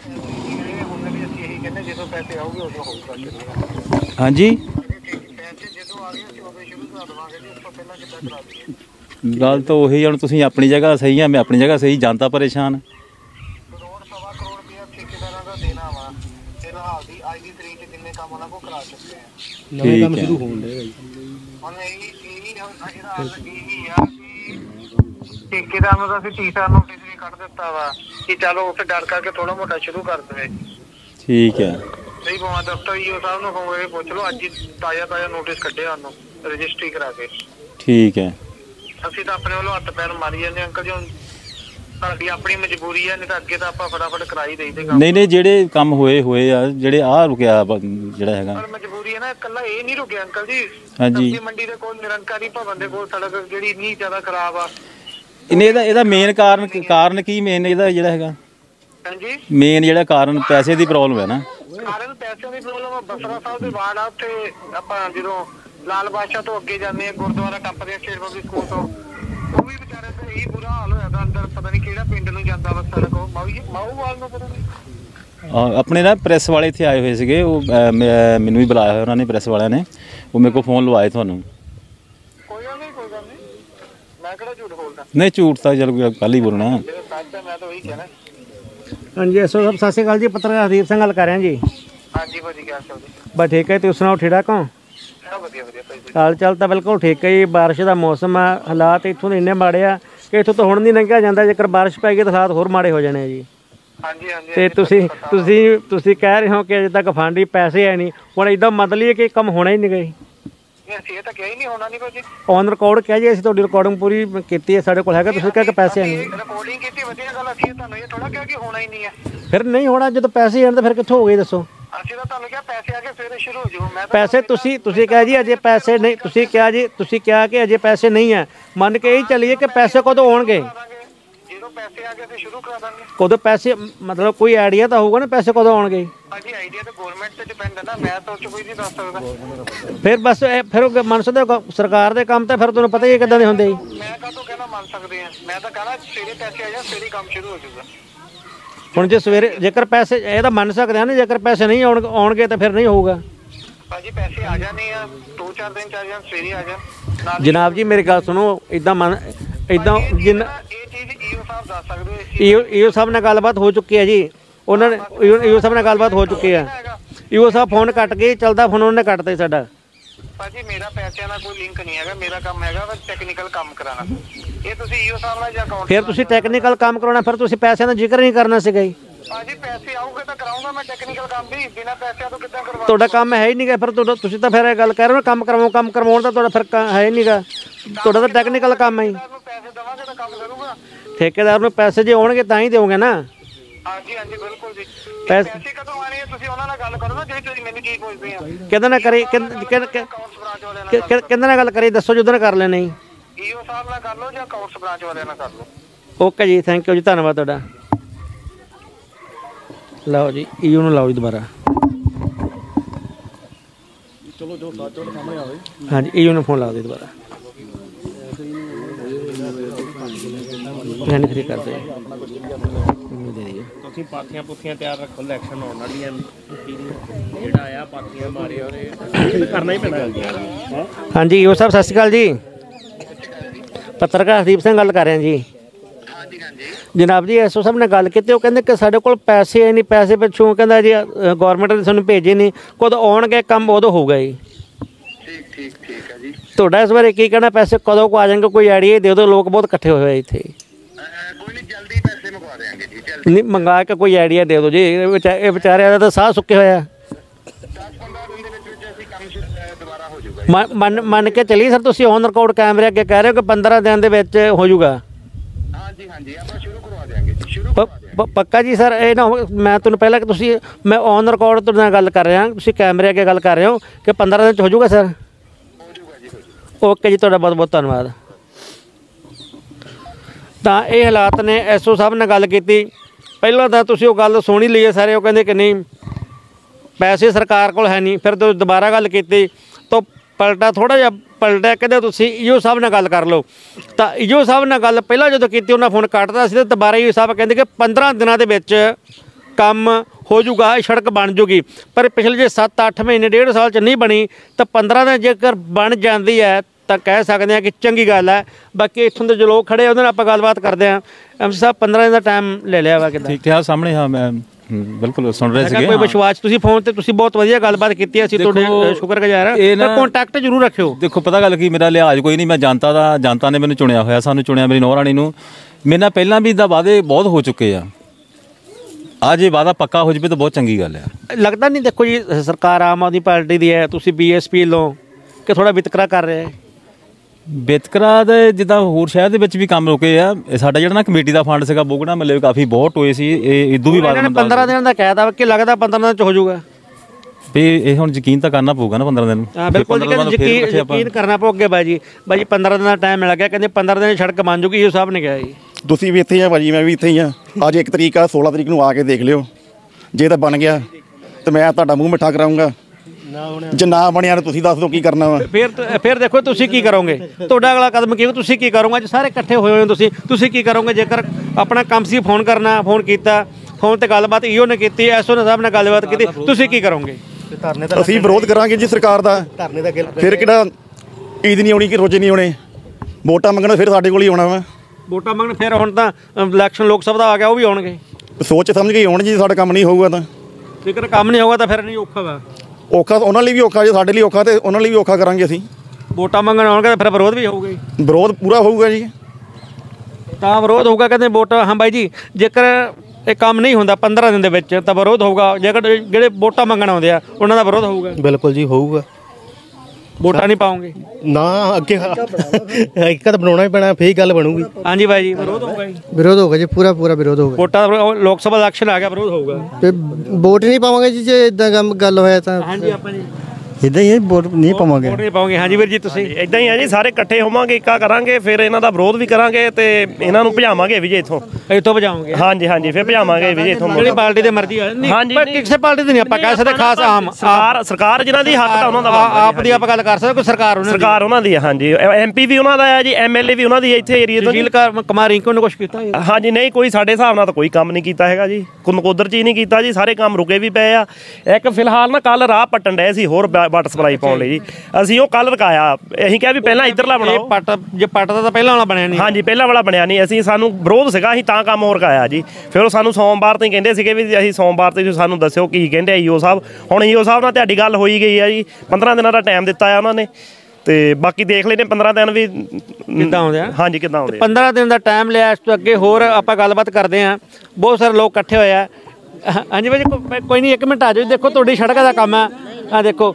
ਹਾਂਜੀ, ਗੱਲ ਤਾਂ ਉਹੀ, ਹੁਣ ਤੁਸੀਂ ਆਪਣੀ ਜਗ੍ਹਾ ਸਹੀ ਆ, ਮੈਂ ਆਪਣੀ ਜਗ੍ਹਾ ਸਹੀ, ਜਨਤਾ ਪਰੇਸ਼ਾਨ। ਨਵੇਂ ਕੰਮ ਸ਼ੁਰੂ ਹੋਣ ਦੇ ਠੇਕੇਦਾਰ ਨੂੰ ਤਾਂ ਅਸੀਂ ਤੀਸਰਾ ਨੋਟਿਸ ਵੀ ਕੱਢ ਦਿੱਤਾ ਵਾ ਕਿ ਚਲੋ ਉੱਥੇ ਡਰ ਕਰਕੇ ਥੋੜਾ ਮੋਟਾ ਸ਼ੁਰੂ ਕਰ ਦੇਵੇ। ਠੀਕ ਹੈ, ਨਹੀਂ ਭਾਵੇਂ ਦਫ਼ਤਰ ਈਓ ਸਾਹਿਬ ਨੂੰ ਕਹੋਗੇ, ਪੁੱਛ ਲਓ, ਅੱਜ ਤਾਜ਼ਾ ਨੋਟਿਸ ਕੱਢਿਆ ਉਹਨੂੰ ਰਜਿਸਟਰੀ ਕਰਾ ਕੇ। ਠੀਕ ਹੈ, ਅਸੀਂ ਤਾਂ ਆਪਣੇ ਵੱਲੋਂ ਹੱਥ ਪੈਰ ਮਾਰੀ ਜਾਂਦੇ ਅੰਕਲ ਜੀ। ਸਾਡੀ ਆਪਣੀ ਮਜਬੂਰੀ ਹੈ, ਨਹੀਂ ਤਾਂ ਅੱਗੇ ਤਾਂ ਆਪਾਂ ਫਟਾਫਟ ਕਰਾਈ ਦੇਈਦੇ ਕੰਮ। ਨਹੀਂ ਜਿਹੜੇ ਕੰਮ ਹੋਏ ਆ, ਜਿਹੜੇ ਆਹ ਰੁਕਿਆ ਜਿਹੜਾ ਹੈਗਾ, ਪਰ ਮਜਬੂਰੀ ਹੈ ਨਾ, ਇਕੱਲਾ ਇਹ ਨਹੀਂ ਰੁਕਿਆ ਅੰਕਲ ਜੀ। ਹਾਂਜੀ। ਸਬਜ਼ੀ ਮੰਡੀ ਦੇ ਕੋਲ ਨਿਰੰਕਾਰੀ ਭਵਨ ਦੇ ਕੋਲ ਸੜਕ ਜਿਹੜੀ ਇੰਨੀ ਜ਼ਿਆਦਾ ਖਰਾਬ ਆ। ਇਹਦਾ ਮੇਨ ਕਾਰਨ ਕੀ ਮੇਨ ਇਹਦਾ ਜਿਹੜਾ ਹੈਗਾ? ਹਾਂਜੀ, ਮੇਨ ਜਿਹੜਾ ਕਾਰਨ ਪੈਸੇ ਦੀ ਪ੍ਰੋਬਲਮ ਹੈ ਨਾ। ਕਾਰਨ ਪੈਸਿਆਂ ਦੀ ਪ੍ਰੋਬਲਮ ਆ। ਬਸਰਾ ਸਾਹਿਬ ਦੇ ਵਾਰਡ ਆ, ਉੱਥੇ ਆਪਾਂ ਜਦੋਂ ਲਾਲ ਬਾਦਸ਼ਾਹ ਤੋਂ ਅੱਗੇ ਜਾਂਦੇ ਆ, ਗੁਰਦੁਆਰਾ ਟੱਪਦੇ ਆ ਸਟੇਟ ਪਬਲਿਕ ਸਕੂਲ ਤੋਂ, ਉਹ ਵੀ ਵਿਚਾਰੇ ਤੇ ਇਹੀ ਬੁਰਾ ਹਾਲ ਹੋਇਆ ਦਾ। ਅੰਦਰ ਪਤਾ ਨਹੀਂ ਕਿਹੜਾ ਪਿੰਡ ਨੂੰ ਜਾਂਦਾ ਵਾ ਸੜਕ, ਉਹ ਮਾਊਵਾਲ ਨੂੰ ਪਤਾ ਨਹੀਂ। ਆਪਣੇ ਨਾ ਪ੍ਰੈਸ ਵਾਲੇ ਇੱਥੇ ਆਏ ਹੋਏ ਸੀਗੇ, ਉਹ ਮੈਨੂੰ ਵੀ ਬੁਲਾਇਆ ਹੋਇਆ ਉਹਨਾਂ ਨੇ, ਪ੍ਰੈਸ ਵਾਲਿਆਂ ਨੇ। ਉਹ ਮੇਰੇ ਕੋਲ ਫੋਨ ਲਵਾਏ ਤੁਹਾਨੂੰ। ਕੋਈ ਗੱਲ ਨਹੀਂ, ਮੈਂ ਕਿਹੜਾ ਝੂਠ ਬੋਲਦਾ। ਨਹੀਂ ਝੂਠ ਤਾਂ ਚਲ ਕੱਲ ਹੀ ਬੋਲਣਾ। ਜਿਹੜਾ ਸੱਚ ਹੈ ਮੈਂ ਤਾਂ ਉਹੀ ਕਹਿਣਾ। ਹਾਂਜੀ ਐਸਓ ਸਾਹਿਬ ਸਤਿ ਸ਼੍ਰੀ ਅਕਾਲ ਜੀ, ਪੱਤਰਕਾਰ ਹਰਦੀਪ ਸਿੰਘ ਗੱਲ ਕਰ ਰਿਹਾ ਜੀ। ਹਾਂਜੀ ਭਾਜੀ, ਕਿਆ ਚੱਲਦੀ? ਬਸ ਠੀਕ ਹੈ, ਤੁਸੀਂ ਸੁਣਾਓ ਠੀਕ ਠਾਕ ਹੋ? ਸਭ ਵਧੀਆ ਵਧੀਆ ਭਾਈ। ਹਾਲ ਚਾਲ ਤਾਂ ਬਿਲਕੁਲ ਠੀਕ ਹੈ ਜੀ। ਬਾਰਿਸ਼ ਦਾ ਮੌਸਮ ਆ, ਹਾਲਾਤ ਇੱਥੋਂ ਦੇ ਇੰਨੇ ਮਾੜੇ ਆ ਕਿ ਇੱਥੋਂ ਤਾਂ ਹੁਣ ਨਹੀਂ ਲੰਘਿਆ ਜਾਂਦਾ। ਜੇਕਰ ਬਾਰਿਸ਼ ਪੈ ਗਈ ਤਾਂ ਹਾਲਾਤ ਹੋਰ ਮਾੜੇ ਹੋ ਜਾਣੇ ਆ ਜੀ। ਹਾਂਜੀ ਹਾਂਜੀ। ਤੇ ਤੁਸੀਂ ਕਹਿ ਰਹੇ ਹੋ ਕਿ ਅਜੇ ਤੱਕ ਫੰਡ ਪੈਸੇ ਹੈ ਨਹੀਂ, ਹੁਣ ਇਦਾਂ ਮੰਨ ਲਈਏ ਕਿ ਕੰਮ ਹੋਣਾ ਹੀ ਨਹੀਂ ਗਈ। ਅਸੀਂ ਇਹ ਤਾਂ ਕਿਹਾ ਹੀ ਨਹੀਂ ਹੋਣਾ ਨਹੀਂ ਭਾਜੀ। ਔਨ ਰਿਕਾਰਡ ਕਿਹਾ ਜੀ, ਅਸੀਂ ਤੁਹਾਡੀ ਰਿਕਾਰਡਿੰਗ ਪੂਰੀ ਕੀਤੀ ਹੈ, ਸਾਡੇ ਕੋਲ ਹੈਗਾ। ਤੁਸੀਂ ਕਿਹਾ ਕਿ ਪੈਸੇ ਹੈ ਨਹੀਂ। ਰਿਕਾਰਡਿੰਗ ਕੀਤੀ, ਵਧੀਆ ਗੱਲ। ਅਸੀਂ ਤੁਹਾਨੂੰ ਇਹ ਥੋੜਾ ਕਿਹਾ ਕਿ ਹੋਣਾ ਹੀ ਨਹੀਂ ਹੈ। ਫਿਰ ਨਹੀਂ ਹੋਣਾ, ਜਦੋਂ ਪੈਸੇ ਆਣ ਤਾਂ ਫਿਰ ਕਿੱਥੋਂ ਹੋ ਗਏ ਦੱਸੋ? ਅਸੀਂ ਤਾਂ ਤੁਹਾਨੂੰ ਕਿਹਾ ਪੈਸੇ ਆ ਕੇ ਫਿਰ ਸ਼ੁਰੂ ਹੋ ਜਾਊ। ਮੈਂ ਤਾਂ ਪੈਸੇ ਤੁਸੀਂ ਕਿਹਾ ਜੀ ਅਜੇ ਪੈਸੇ ਨਹੀਂ, ਤੁਸੀਂ ਕਿਹਾ ਕਿ ਅਜੇ ਪੈਸੇ ਨਹੀਂ ਹੈ। ਮੰਨ ਕੇ ਇਹ ਚੱਲੀਏ ਕਿ ਪੈਸੇ ਕਦੋਂ ਆਉਣਗੇ? ਜਦੋਂ ਪੈਸੇ ਆ ਗਏ ਤੇ ਸ਼ੁਰੂ ਕਰਾ ਦਾਂਗੇ। ਕਦੋਂ ਪੈਸੇ, ਮਤਲਬ ਕੋਈ ਆਈਡੀਆ ਤਾਂ ਹੋਊਗਾ ਨਾ ਪੈਸੇ ਕਦੋਂ ਆਉਣਗੇ? ਭਾਜੀ ਆਈਡੀਆ ਤਾਂ ਗਵਰਨਮੈਂਟ ਤੇ ਡਿਪੈਂਡ ਹੈ ਨਾ, ਮੈਂ ਤਾਂ ਉੱਚ ਕੋਈ ਨਹੀਂ ਦੱਸ ਸਕਦਾ। ਫਿਰ ਬਸ ਫਿਰ ਉਹ ਮੰਨ ਸਕਦੇ ਹੋ ਸਰਕਾਰ ਦੇ ਕੰਮ ਤਾਂ ਫਿਰ ਤੁਹਾਨੂੰ ਪਤਾ ਹੀ ਹੈ ਕਿੱਦਾਂ ਦੇ ਹੁੰਦੇ ਜੀ। ਮੈਂ ਕਾਹਤੋਂ ਕਹਿਣਾ ਮੰਨ ਸਕਦੇ ਆ, ਮੈਂ ਤਾਂ ਕਹਿਣਾ ਸਵੇਰੇ ਪੈਸੇ ਆ ਜਾਣ, ਸਵੇਰੇ ਕੰਮ ਸ਼ੁਰੂ ਹੋ ਜਾਊਗਾ। ਹੁਣ ਜੇ ਸਵੇਰੇ ਜੇਕਰ ਪੈਸੇ, ਇਹ ਤਾਂ ਮੰਨ ਸਕਦੇ ਆ ਨਾ, ਜੇਕਰ ਪੈਸੇ ਨਹੀਂ ਆਉਣਗੇ ਤਾਂ ਫਿਰ ਨਹੀਂ ਹੋਊਗਾ। ਭਾਜੀ ਪੈਸੇ ਆ ਜਾਣੇ ਆ, 2-4 ਦਿਨ ਚ ਆ ਜਾਣ, ਸਵੇਰੇ ਆ ਜਾਣ ਨਾਲ। ਜਨਾਬ ਜੀ ਮੇਰੀ ਗੱਲ ਸੁਣੋ, ਇਦਾਂ ਜਿੰਨਾ ਇਹ ਚੀਜ਼ ਈਓ ਸਾਹਿਬ ਦੱਸ ਸਕਦੇ। ਈਓ ਸਾਹਿਬ ਨਾਲ ਗੱਲਬਾਤ ਹੋ ਚੁੱਕੀ ਹੈ ਜੀ। ਉਹਨਾਂ ਨੇ ਈਓ ਸਾਹਿਬ ਨਾਲ ਗੱਲਬਾਤ ਹੋ ਚੁੱਕੀ ਹੈ। ਈਓ ਸਾਹਿਬ ਫੋਨ ਕੱਟ ਕੇ ਚੱਲਦਾ ਫੋਨ ਉਹਨੇ ਕੱਟਤਾ ਸਾਡਾ। ਭਾਜੀ ਮੇਰਾ ਪੈਸਿਆਂ ਨਾਲ ਕੋਈ ਲਿੰਕ ਨਹੀਂ ਹੈਗਾ, ਮੇਰਾ ਕੰਮ ਹੈਗਾ ਬਸ ਟੈਕਨੀਕਲ ਕੰਮ ਕਰਾਉਣਾ। ਇਹ ਤੁਸੀਂ ਈਓ ਸਾਹਿਬ ਨਾਲ ਜਾਂ ਅਕਾਊਂਟ। ਫਿਰ ਤੁਸੀਂ ਟੈਕਨੀਕਲ ਕੰਮ ਕਰਾਉਣਾ, ਫਿਰ ਤੁਸੀਂ ਪੈਸਿਆਂ ਦਾ ਜ਼ਿਕਰ ਨਹੀਂ ਕਰਨਾ ਸੀਗਾ ਜੀ। ਭਾਜੀ ਪੈਸੇ ਆਉਗੇ ਤਾਂ ਕਰਾਉਂਗਾ ਮੈਂ ਟੈਕਨੀਕਲ ਕੰਮ ਵੀ, ਬਿਨਾਂ ਪੈਸਿਆਂ ਤੋਂ ਕਿੱਦਾਂ ਕਰਵਾ? ਤੁਹਾਡਾ ਕੰਮ ਹੈ ਹੀ ਨਹੀਂਗਾ ਫਿਰ। ਤੁਸੀਂ ਤਾਂ ਫਿਰ ਇਹ ਗੱਲ ਕਹਿ ਰਹੇ ਹੋ ਕੰਮ ਕਰਵਾਉਣ ਦਾ ਤੁਹਾਡਾ ਫਿਰ ਹੈ ਹੀ ਨਹੀਂਗਾ। ਤੁਹਾਡਾ ਤਾਂ ਟੈਕਨੀਕਲ ਕੰਮ ਹੈ ਜੀ। ਪੈਸੇ ਦੇਵਾਂਗੇ ਤਾਂ ਕੰਮ ਕਰੂਗਾ। ਠੇਕੇਦਾਰ ਨੂੰ ਪੈਸੇ ਜੇ ਆਉਣਗੇ ਤਾਂ ਹੀ ਦੇਵੋਗੇ ਨਾ। ਹਾਂਜੀ ਹਾਂਜੀ ਬਿਲਕੁਲ ਜੀ। ਪੈਸੇ ਕਦੋਂ ਆਣੇ ਆ ਤੁਸੀਂ ਉਹਨਾਂ ਨਾਲ ਗੱਲ ਕਰੋ ਨਾ, ਜਿਹੜੀ ਤੁਸੀਂ ਮੈਨੂੰ ਕੀ ਪੁੱਛਦੇ ਆ। ਕਿਹਦੇ ਨਾਲ ਕਰੀ ਕਿਹਦੇ ਨਾਲ ਗੱਲ ਕਰੀ ਦੱਸੋ, ਜਦੋਂ ਕਰ ਲੈਣੇ ਜੀ। ਈਓ ਸਾਹਿਬ ਨਾਲ ਕਰ ਲਓ ਜਾਂ ਅਕਾਊਂਟਸ ਬ੍ਰਾਂਚ ਵਾਲਿਆਂ ਨਾਲ ਕਰ ਲਓ। ਓਕੇ ਜੀ, ਥੈਂਕ ਯੂ ਜੀ, ਧੰਨਵਾਦ ਤੁਹਾਡਾ। ਲਓ ਜੀ ਈਓ ਨੂੰ ਲਾਓ ਜੀ ਦੁਬਾਰਾ। ਚਲੋ ਜੋ ਸੱਚ ਉਹ ਸਾਹਮਣੇ ਆਵੇ। ਹਾਂਜੀ ਈਓ ਨੂੰ ਫੋਨ ਲਾ ਦਿਓ ਦੁਬਾਰਾ। ਪਲਾਨ ਫਰੀ ਕਰਦੇ ਤੁਸੀਂ ਪਾਥੀਆਂ ਪੁੱਥੀਆਂ ਤਿਆਰ ਰੱਖੋ, ਇਲੈਕਸ਼ਨ ਆਉਣ ਵਾਲੀ ਹੈ। ਜਿਹੜਾ ਆਇਆ ਪਾਥੀਆਂ ਮਾਰੇ ਉਹਨੇ ਕਰਨਾ ਹੀ ਪੈਣਾ। ਹਾਂਜੀ ਈਓ ਸਾਹਿਬ ਸਤਿ ਸ਼੍ਰੀ ਅਕਾਲ ਜੀ, ਪੱਤਰਕਾਰ ਹਰਦੀਪ ਸਿੰਘ ਗੱਲ ਕਰ ਰਿਹਾ ਜੀ। ਜਨਾਬ ਜੀ ਐਸਓ ਸਾਹਿਬ ਨੇ ਗੱਲ ਕੀਤੀ, ਉਹ ਕਹਿੰਦੇ ਕਿ ਸਾਡੇ ਕੋਲ ਪੈਸੇ ਹੈ ਨਹੀਂ, ਪੈਸੇ ਪਿੱਛੋਂ ਕਹਿੰਦਾ ਜੀ ਗੌਰਮੈਂਟ ਨੇ ਸਾਨੂੰ ਭੇਜੇ ਨਹੀਂ, ਕਦੋਂ ਆਉਣਗੇ ਕੰਮ ਉਦੋਂ ਹੋਊਗਾ ਜੀ। ਠੀਕ ਹੈ ਜੀ। ਤੁਹਾਡਾ ਇਸ ਬਾਰੇ ਕੀ ਕਹਿਣਾ, ਪੈਸੇ ਕਦੋਂ ਕੋ ਆ ਜਾਣਗੇ? ਕੋਈ ਆਈਡੀਆ ਦੇ ਦਿਓ, ਲੋਕ ਬਹੁਤ ਇਕੱਠੇ ਹੋਏ ਹੋਏ ਇੱਥੇ। ਕੋਈ ਨਹੀਂ, ਜਲਦੀ ਪੈਸੇ ਮੰਗਵਾ ਦੇਵਾਂਗੇ ਜੀ, ਜਲਦੀ। ਨਹੀਂ ਮੰਗਾ ਕੇ ਕੋਈ ਆਈਡੀਆ ਦੇ ਦਿਓ ਜੀ, ਇਹ ਵਿਚਾਰਿਆਂ ਦਾ ਤਾਂ ਸਾਹ ਸੁੱਕੇ ਹੋਇਆ। 10-15 ਦਿਨ ਦੇ ਵਿੱਚ ਅਸੀਂ ਕੰਮ ਦੁਬਾਰਾ ਹੋ ਜਾਊਗਾ। ਮੰਨ ਕੇ ਚੱਲੀਏ ਸਰ, ਤੁਸੀਂ ਔਨ ਰਿਕਾਰਡ ਕੈਮਰੇ ਅੱਗੇ ਕਹਿ ਰਹੇ ਹੋ ਕਿ 15 ਦਿਨ ਦੇ ਵਿੱਚ ਹੋ ਜਾਊਗਾ। ਹਾਂਜੀ ਆਪਾਂ ਸ਼ੁਰੂ ਕਰਵਾ ਦੇਵਾਂਗੇ ਜੀ, ਸ਼ੁਰੂ ਕਰਵਾ ਦੇਵਾਂਗੇ। ਪੱਕਾ ਜੀ ਸਰ? ਇਹ ਨਾ ਮੈਂ ਤੁਹਾਨੂੰ ਪਹਿਲਾਂ ਕਿ ਤੁਸੀਂ, ਮੈਂ ਔਨ ਰਿਕਾਰਡ ਤੁਹਾਡੇ ਨਾਲ ਗੱਲ ਕਰ ਰਿਹਾ, ਤੁਸੀਂ ਕੈਮਰੇ ਅੱਗੇ ਗੱਲ ਕਰ ਰਹੇ ਹੋ ਕਿ 15 ਦਿਨ 'ਚ ਹੋ ਜਾਊਗਾ ਸਰ? ਹੋ ਜਾਊਗਾ ਜੀ, ਹੋ ਜਾਊਗਾ। ਓਕੇ ਜੀ, ਤੁਹਾਡਾ ਬਹੁਤ ਬਹੁਤ ਧੰਨਵਾਦ। ਤਾਂ ਇਹ ਹਾਲਾਤ ਨੇ। ਐਸਓ ਸਾਹਿਬ ਨਾਲ ਗੱਲ ਕੀਤੀ, ਪਹਿਲਾਂ ਤਾਂ ਤੁਸੀਂ ਉਹ ਗੱਲ ਸੁਣ ਹੀ ਲਈ ਹੈ ਸਾਰੇ। ਉਹ ਕਹਿੰਦੇ ਕਿ ਨਹੀਂ ਪੈਸੇ ਸਰਕਾਰ ਕੋਲ ਹੈ ਨਹੀਂ। ਫਿਰ ਜਦੋਂ ਦੁਬਾਰਾ ਗੱਲ ਕੀਤੀ ਤਾਂ ਥੋੜਾ ਜਿਹਾ ਪਲਟਿਆ, ਕਹਿੰਦੇ ਤੁਸੀਂ ਈਓ ਸਾਹਿਬ ਨਾਲ ਗੱਲ ਕਰ ਲਓ। ਤਾਂ ਈਓ ਸਾਹਿਬ ਨਾਲ ਗੱਲ ਪਹਿਲਾਂ ਜਦੋਂ ਕੀਤੀ ਉਹਨਾਂ ਫੋਨ ਕੱਟਦਾ ਸੀ, ਤਾਂ ਦੁਬਾਰਾ ਈਓ ਸਾਹਿਬ ਕਹਿੰਦੇ ਕਿ 15 ਦਿਨਾਂ ਦੇ ਵਿੱਚ ਕੰਮ ਹੋ ਜਾਊਗਾ, ਇਹ ਸੜਕ ਬਣ ਜੂਗੀ। ਪਰ ਪਿਛਲੇ ਜੇ 7-8 ਮਹੀਨੇ 1.5 ਸਾਲ 'ਚ ਨਹੀਂ ਬਣੀ, ਤਾਂ 15 ਦਿਨ ਜੇਕਰ ਬਣ ਜਾਂਦੀ ਹੈ ਤਾਂ ਕਹਿ ਸਕਦੇ ਹਾਂ ਕਿ ਚੰਗੀ ਗੱਲ ਹੈ। ਬਾਕੀ ਇੱਥੋਂ ਦੇ ਜੋ ਲੋਕ ਖੜੇ ਉਹਦੇ ਨਾਲ ਆਪਾਂ ਗੱਲਬਾਤ ਕਰਦੇ ਹਾਂ। ਐਮ ਸਾਹਿਬ 15 ਦਿਨ ਦਾ ਟਾਈਮ ਲੈ ਲਿਆ ਵਾ ਕਿੱਦਾਂ? ਠੀਕ ਠਾਕ ਸਾਹਮਣੇ। ਹਾਂ ਮੈਂ ਬਿਲਕੁਲ ਸੁਣ ਰਹੇ ਸੀਗੇ। ਕੋਈ ਵਿਸ਼ਵਾਸ? ਤੁਸੀਂ ਫੋਨ ਤੇ ਤੁਸੀਂ ਬਹੁਤ ਵਧੀਆ ਗੱਲਬਾਤ ਕੀਤੀ, ਅਸੀਂ ਤੁਹਾਡੇ ਸ਼ੁਕਰਗੁਜ਼ਾਰ ਹਾਂ। ਪਰ ਕੰਟੈਕਟ ਜ਼ਰੂਰ ਰੱਖਿਓ। ਦੇਖੋ ਪਤਾ ਗੱਲ ਕੀ, ਮੇਰਾ ਲਿਹਾਜ਼ ਕੋਈ ਨਹੀਂ, ਮੈਂ ਜਨਤਾ ਨੇ ਮੈਨੂੰ ਚੁਣਿਆ ਹੋਇਆ, ਸਾਨੂੰ ਚੁਣਿਆ ਮੇਰੀ ਨੌਂ ਰਾਣੀ ਨੂੰ। ਮੇਰੇ ਨਾਲ ਪਹਿਲਾਂ ਵੀ ਇੱਦਾਂ ਵਾਅਦੇ ਬਹੁਤ ਹੋ ਚੁੱਕੇ ਆ। ਅੱਜ ਇਹ ਵਾਅਦਾ ਪੱਕਾ ਹੋ ਜਾਵੇ ਤਾਂ ਬਹੁਤ ਚੰਗੀ ਗੱਲ ਆ। ਲੱਗਦਾ ਨਹੀਂ? ਦੇਖੋ ਜੀ ਸਰਕਾਰ ਆਮ ਆਦਮੀ ਪਾਰਟੀ ਦੀ ਹੈ, ਤੁਸੀਂ ਬੀਐਸਪੀ ਲਓ ਕਿ ਥੋੜਾ ਵਿਤਕਰਾ ਕਰ ਰਿਹਾ ਹੈ। ਵਿਤਕਰਾ ਦੇ ਜਿੱਦਾਂ ਹੋਰ ਸ਼ਹਿਰ ਦੇ ਵਿੱਚ ਵੀ ਕੰਮ ਰੁਕੇ ਆ। ਸਾਡਾ ਜਿਹੜਾ ਨਾ ਕਮੇਟੀ ਦਾ ਫੰਡ ਸੀਗਾ ਬੋਗੜਾ ਮੱਲੇ ਕਾਫੀ ਬਹੁਤ ਟੋਏ ਸੀ। ਇਹ ਇਦੋਂ ਵੀ ਬਾਅਦ 15 ਦਿਨਾਂ ਦਾ ਕਹਿ ਤਾ ਕਿ ਲੱਗਦਾ 15 ਦਿਨਾਂ ਚ ਹੋ ਜਾਊਗਾ ਵੀ ਇਹ ਹੁਣ ਯਕੀਨ ਤਾਂ ਕਰਨਾ ਪਊਗਾ ਨਾ 15 ਦਿਨ। ਹਾਂ ਬਿਲਕੁਲ ਯਕੀਨ ਕਰਨਾ ਪਊ ਅੱਗੇ ਬਾਈ ਜੀ 15 ਦਿਨ ਦਾ ਟਾਈਮ ਮਿਲ ਗਿਆ ਕਹਿੰਦੇ 15 ਦਿਨ ਸੜਕ ਬਣ ਜੂਗੀ ਇਹ ਸਾਹਿਬ ਨੇ ਕਿਹਾ ਜੀ। ਤੁਸੀਂ ਵੀ ਇੱਥੇ ਆ ਭਾਜੀ, ਮੈਂ ਵੀ ਇੱਥੇ ਹੀ ਆ। ਅੱਜ 1 ਤਰੀਕ ਆ, 16 ਤਰੀਕ ਨੂੰ ਆ ਕੇ ਦੇਖ ਲਿਓ। ਜੇ ਤਾਂ ਬਣ ਗਿਆ ਤੇ ਮੈਂ ਤੁਹਾਡਾ ਮੂੰਹ ਮਿੱਠਾ ਕਰਾਉਂਗਾ, ਜੇ ਨਾ ਬਣਿਆ ਤਾਂ ਤੁਸੀਂ ਦੱਸ ਦਿਓ ਕੀ ਕਰਨਾ ਵਾ। ਫਿਰ ਦੇਖੋ ਤੁਸੀਂ ਕੀ ਕਰੋਗੇ, ਤੁਹਾਡਾ ਅਗਲਾ ਕਦਮ ਕੀ, ਤੁਸੀਂ ਕੀ ਕਰੋਗੇ। ਅੱਜ ਸਾਰੇ ਇਕੱਠੇ ਹੋਏ ਹੋ ਤੁਸੀਂ ਕੀ ਕਰੋਗੇ। ਜੇਕਰ ਆਪਣਾ ਕੰਮ ਸੀ ਫੋਨ ਕਰਨਾ, ਫੋਨ ਕੀਤਾ, ਫੋਨ ਤੇ ਗੱਲਬਾਤ ਈਓ ਨੇ ਕੀਤੀ, ਐਸਓ ਨੇ ਸਾਹਿਬ ਨਾਲ ਗੱਲਬਾਤ ਕੀਤੀ, ਤੁਸੀਂ ਕੀ ਕਰੋਗੇ। ਅਸੀਂ ਵਿਰੋਧ ਕਰਾਂਗੇ ਜੀ ਸਰਕਾਰ ਦਾ। ਫਿਰ ਕਿਹੜਾ ਈਦ ਨਹੀਂ ਆਉਣੀ ਕਿ ਰੋਜ਼ੇ ਨਹੀਂ ਆਉਣੇ, ਵੋਟਾਂ ਮੰਗਣ ਫਿਰ ਸਾਡੇ ਕੋਲ ਹੀ ਆਉਣਾ ਵਾ। ਵੋਟਾਂ ਮੰਗਣ ਫਿਰ ਹੁਣ ਤਾਂ ਇਲੈਕਸ਼ਨ ਲੋਕ ਸਭਾ ਦਾ ਆ ਗਿਆ, ਉਹ ਵੀ ਆਉਣਗੇ। ਸੋਚ ਸਮਝ ਕੇ ਆਉਣ ਜੀ, ਸਾਡਾ ਕੰਮ ਨਹੀਂ ਹੋਊਗਾ ਤਾਂ। ਜੇਕਰ ਕੰਮ ਨਹੀਂ ਹੋਊਗਾ ਤਾਂ ਫਿਰ ਨਹੀਂ ਔਖਾ ਵਾ। ਔਖਾ ਉਹਨਾਂ ਲਈ ਵੀ ਔਖਾ, ਜੇ ਸਾਡੇ ਲਈ ਔਖਾ ਤੇ ਉਹਨਾਂ ਲਈ ਵੀ ਔਖਾ ਕਰਾਂਗੇ ਅਸੀਂ। ਵੋਟਾਂ ਮੰਗਣ ਆਉਣਗੇ ਤਾਂ ਫਿਰ ਵਿਰੋਧ ਵੀ ਹੋਊਗਾ ਜੀ। ਵਿਰੋਧ ਪੂਰਾ ਹੋਊਗਾ ਜੀ, ਤਾਂ ਵਿਰੋਧ ਹੋਊਗਾ। ਕਹਿੰਦੇ ਵੋਟ, ਹਾਂ ਬਾਈ ਜੀ ਜੇਕਰ ਇਹ ਕੰਮ ਨਹੀਂ ਹੁੰਦਾ 15 ਦਿਨ ਦੇ ਵਿੱਚ ਤਾਂ ਵਿਰੋਧ ਹੋਊਗਾ। ਜੇਕਰ ਜਿਹੜੇ ਵੋਟਾਂ ਮੰਗਣ ਆਉਂਦੇ ਆ ਉਹਨਾਂ ਦਾ ਵਿਰੋਧ ਹੋਊਗਾ। ਬਿਲਕੁਲ ਜੀ ਹੋਊਗਾ। ਵੋਟਾਂ ਨਹੀਂ ਪਾਉਂਗੇ ਨਾ ਅੱਗੇ ਇੱਕ ਤਾਂ ਬਣਾਉਣਾ ਹੀ ਪੈਣਾ, ਫੇਰ ਗੱਲ ਬਣੂਗੀ। ਹਾਂਜੀ ਬਾਈ ਜੀ ਵਿਰੋਧ ਹੋਊਗਾ ਜੀ। ਵਿਰੋਧ ਹੋਗਾ ਜੀ, ਪੂਰਾ ਵਿਰੋਧ ਹੋਗਾ। ਵੋਟਾਂ ਲੋਕ ਸਭਾ ਇਲੈਕਸ਼ਨ ਆ ਗਿਆ, ਵਿਰੋਧ ਹੋਊਗਾ। ਤੇ ਵੋਟ ਨਹੀਂ ਪਾਵਾਂਗੇ ਜੀ ਜੇ ਇਦਾਂ ਗੱਲ ਹੋਇਆ ਤਾਂ। ਹਾਂਜੀ ਆਪਾਂ ਜੀ ਇਦਾਂ ਹੀ ਵੋਟ ਨਹੀਂ ਪਾਵਾਂਗੇ। ਵੋਟ ਨਹੀਂ ਪਾਉਂਗੇ। ਹਾਂਜੀ ਵੀਰ ਜੀ ਤੁਸੀਂ ਇਦਾਂ ਹੀ ਆ ਜੀ, ਸਾਰੇ ਇਕੱਠੇ ਹੋਵਾਂਗੇ, ਇੱਕਾ ਕਰਾਂਗੇ, ਫਿਰ ਇਹਨਾਂ ਦਾ ਵਿਰੋਧ ਵੀ ਕਰਾਂਗੇ ਤੇ ਇਹਨਾਂ ਨੂੰ ਭਜਾਵਾਂਗੇ ਵੀ ਜੇ ਇੱਥੋਂ ਭਜਾਵਾਂਗੇ। ਹਾਂਜੀ ਫਿਰ ਭਜਾਵਾਂਗੇ ਵੀ ਜੇ ਇੱਥੋਂ। ਜਿਹੜੀ ਪਾਰਟੀ ਦੇ ਮਰਜ਼ੀ ਹਾਂਜੀ, ਕਿਸੇ ਪਾਰਟੀ ਦੀ ਨਹੀਂ ਆਪਾਂ ਕਹਿ ਸਕਦੇ, ਖਾਸ ਆਮ ਸਰਕਾਰ ਜਿਹਨਾਂ ਦੀ ਹੱਕ ਤਾਂ ਉਹਨਾਂ ਦਾ ਆਪ ਦੀ ਆਪਾਂ ਗੱਲ ਕਰ ਸਕਦੇ, ਕੋਈ ਸਰਕਾਰ ਉਹਨਾਂ ਦੀ ਆ। ਹਾਂਜੀ MP ਵੀ ਉਹਨਾਂ ਦਾ ਆ ਜੀ, MLA ਵੀ ਉਹਨਾਂ ਦੀ ਇੱਥੇ ਏਰੀਏ ਤੋਂ। ਸੁਸ਼ੀਲ ਕੁਮਾਰ ਰਿੰਕੂ ਨੇ ਕੁਛ ਕੀਤਾ ਹਾਂਜੀ ਨਹੀਂ, ਕੋਈ ਸਾਡੇ ਹਿਸਾਬ ਨਾਲ ਤਾਂ ਕੋਈ ਕੰਮ ਨਹੀਂ ਕੀਤਾ ਹੈਗਾ ਜੀ, ਨਕੋਦਰ ਚ ਹੀ ਨਹੀਂ ਕੀਤਾ ਜੀ। ਸਾਰੇ ਕੰਮ ਰੁਕੇ ਵੀ ਪਏ ਆ। ਇੱਕ ਫਿਲਹਾਲ ਨਾ ਕੱਲ ਰਾਹ ਪੱਟਣ ਡਏ ਸੀ ਹੋਰ ਵਾਟਰ ਸਪਲਾਈ ਪਾਉਣ ਲਈ ਜੀ, ਅਸੀਂ ਉਹ ਕੱਲ ਰਕਾਇਆ। ਅਸੀਂ ਕਿਹਾ ਵੀ ਪਹਿਲਾਂ ਇੱਧਰਲਾ ਬਣਾਓ। ਜੇ ਪੱਟ ਦਾ ਤਾਂ ਪਹਿਲਾਂ ਵਾਲਾ ਬਣਿਆ ਨਹੀਂ। ਹਾਂਜੀ ਪਹਿਲਾਂ ਵਾਲਾ ਬਣਿਆ ਨਹੀਂ, ਅਸੀਂ ਸਾਨੂੰ ਵਿਰੋਧ ਸੀਗਾ, ਅਸੀਂ ਤਾਂ ਕੰਮ ਹੋਰ ਰਕਾਇਆ ਜੀ। ਫਿਰ ਉਹ ਸਾਨੂੰ ਸੋਮਵਾਰ ਤੋਂ ਹੀ ਕਹਿੰਦੇ ਸੀਗੇ ਵੀ ਅਸੀਂ ਸੋਮਵਾਰ ਤੇ ਸਾਨੂੰ ਦੱਸਿਓ ਕੀ ਕਹਿੰਦੇ ਈਓ ਸਾਹਿਬ। ਹੁਣ ਈਓ ਸਾਹਿਬ ਨਾਲ ਤੁਹਾਡੀ ਗੱਲ ਹੋਈ ਗਈ ਆ ਜੀ, 15 ਦਿਨਾਂ ਦਾ ਟਾਈਮ ਦਿੱਤਾ ਆ ਉਹਨਾਂ ਨੇ, ਤੇ ਬਾਕੀ ਦੇਖ ਲੈਨੇ 15 ਦਿਨ ਵੀ ਕਿੱਦਾਂ ਆਉਂਦੇ ਆ। ਹਾਂਜੀ ਕਿੱਦਾਂ ਆਉਂਦੇ 15 ਦਿਨ ਦਾ ਟਾਈਮ ਲਿਆ। ਇਸ ਤੋਂ ਅੱਗੇ ਹੋਰ ਆਪਾਂ ਗੱਲਬਾਤ ਕਰਦੇ ਹਾਂ। ਬਹੁਤ ਸਾਰੇ ਲੋਕ ਇਕੱਠੇ ਹੋਏ ਆ। ਹਾਂਜੀ ਭਾਜੀ ਕੋਈ ਨਹੀਂ, 1 ਮਿੰਟ ਆ ਜਾਓ। ਦੇਖੋ ਤੁਹਾਡੀ ਸੜਕ ਦਾ ਕੰਮ ਆ, ਆ ਦੇਖੋ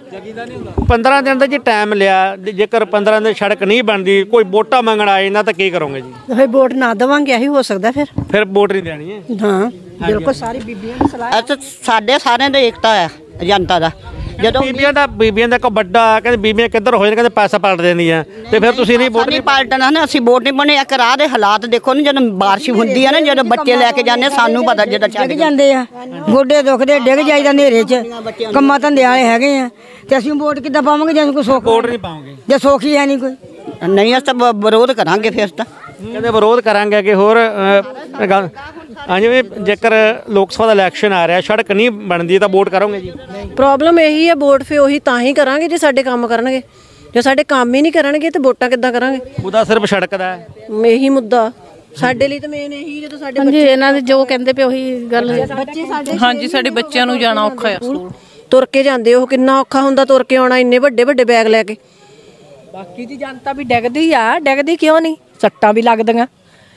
15 ਦਿਨ ਦਾ ਜੀ ਟਾਈਮ ਲਿਆ। ਜੇਕਰ 15 ਦਿਨ ਸੜਕ ਨਹੀਂ ਬਣਦੀ, ਕੋਈ ਵੋਟਾਂ ਮੰਗਣ ਆਏ ਨਾ ਤਾਂ ਕੀ ਕਰੋਗੇ ਜੀ। ਫਿਰ ਵੋਟ ਨਾ ਦੇਵਾਂਗੇ, ਇਹੀ ਹੋ ਸਕਦਾ। ਫਿਰ ਵੋਟ ਨਹੀਂ ਦੇਣੀ ਹੈ। ਹਾਂ ਬਿਲਕੁਲ, ਸਾਰੀ ਬੀਬੀਆਂ ਦੀ ਸਲਾਹ। ਅੱਛਾ ਸਾਡੇ ਸਾਰਿਆਂ ਦਾ ਏਕਤਾ ਹੈ ਜਨਤਾ ਦਾ। ਜਦੋਂ ਬੀਬੀਆਂ ਦਾ ਇੱਕ ਵੱਡਾ ਕਹਿੰਦੇ ਬੀਬੀਆਂ ਕਿੱਧਰ ਹੋ ਜਾਣ, ਕਹਿੰਦੇ ਪੈਸਾ ਪਲਟ ਦਿੰਦੀਆਂ, ਤੇ ਫਿਰ ਤੁਸੀਂ ਨਹੀਂ ਵੋਟ ਨਹੀਂ ਪਾਲਟਣਾ ਨਾ, ਅਸੀਂ ਵੋਟ ਨਹੀਂ ਪਾਉਣੀ। ਇੱਕ ਰਾਹ ਦੇ ਹਾਲਾਤ ਦੇਖੋ ਨਾ, ਜਦੋਂ ਬਾਰਿਸ਼ ਹੁੰਦੀ ਆ ਨਾ, ਜਦੋਂ ਬੱਚੇ ਲੈ ਕੇ ਜਾਂਦੇ ਸਾਨੂੰ ਪਤਾ, ਜਦੋਂ ਡਿੱਗ ਜਾਂਦੇ ਆ, ਗੋਡੇ ਦੁਖਦੇ, ਡਿੱਗ ਜਾਈਦਾ ਹਨੇਰੇ 'ਚ, ਕੰਮਾਂ ਧੰਦੇ ਵਾਲੇ ਹੈਗੇ ਆ, ਤੇ ਅਸੀਂ ਵੋਟ ਕਿੱਦਾਂ ਪਾਵਾਂਗੇ ਜੇ ਕੋਈ ਸੁੱਖ ਵੋਟ ਨਹੀਂ ਪਾਉਂਗੇ, ਜੇ ਸੌਖੀ ਹੈ ਨਹੀਂ ਕੋਈ। ਨਹੀਂ ਅਸੀਂ ਤਾਂ ਵਿਰੋਧ ਕਰਾਂਗੇ ਫਿਰ ਤਾਂ। ਕਹਿੰਦੇ ਵਿਰੋਧ ਕਰਾਂਗੇ ਕਿ ਹੋਰ ਗੱਲ। ਹਾਂਜੀ ਵੀ ਜੇਕਰ ਲੋਕ ਸਭਾ ਦਾ ਇਲੈਕਸ਼ਨ ਆ ਰਿਹਾ, ਸੜਕ ਨਹੀਂ ਬਣਦੀ ਤਾਂ ਵੋਟ ਕਰੋਗੇ ਜੀ। ਪ੍ਰੋਬਲਮ ਇਹੀ ਹੈ, ਵੋਟ ਫੇ ਉਹੀ ਤਾਂ ਹੀ ਕਰਾਂਗੇ ਜੇ ਸਾਡੇ ਕੰਮ ਕਰਨਗੇ। ਜੇ ਸਾਡੇ ਕੰਮ ਹੀ ਨਹੀਂ ਕਰਨਗੇ ਤੇ ਵੋਟਾਂ ਕਿੱਦਾਂ ਕਰਾਂਗੇ। ਮੁੱਦਾ ਸਿਰਫ ਸੜਕ ਦਾ ਹੈ, ਇਹੀ ਮੁੱਦਾ ਸਾਡੇ ਲਈ ਤਾਂ ਮੇਨ ਇਹੀ। ਜਦੋਂ ਸਾਡੇ ਬੱਚੇ ਇਹਨਾਂ ਦੇ ਜੋ ਕਹਿੰਦੇ ਪਏ ਉਹੀ ਗੱਲ ਹੈ। ਹਾਂਜੀ ਸਾਡੇ ਬੱਚਿਆਂ ਨੂੰ ਜਾਣਾ ਔਖਾ ਆ, ਤੁਰ ਕੇ ਜਾਂਦੇ ਉਹ, ਕਿੰਨਾ ਔਖਾ ਹੁੰਦਾ ਤੁਰ ਕੇ ਆਉਣਾ, ਇੰਨੇ ਵੱਡੇ ਵੱਡੇ ਬੈਗ ਲੈ ਕੇ। ਬਾਕੀ ਦੀ ਜਨਤਾ ਵੀ ਡਿੱਗਦੀ ਆ, ਡਿੱਗਦੀ ਕਿਉਂ ਨਹੀਂ, ਸੱਟਾਂ ਵੀ ਲੱਗਦੀਆਂ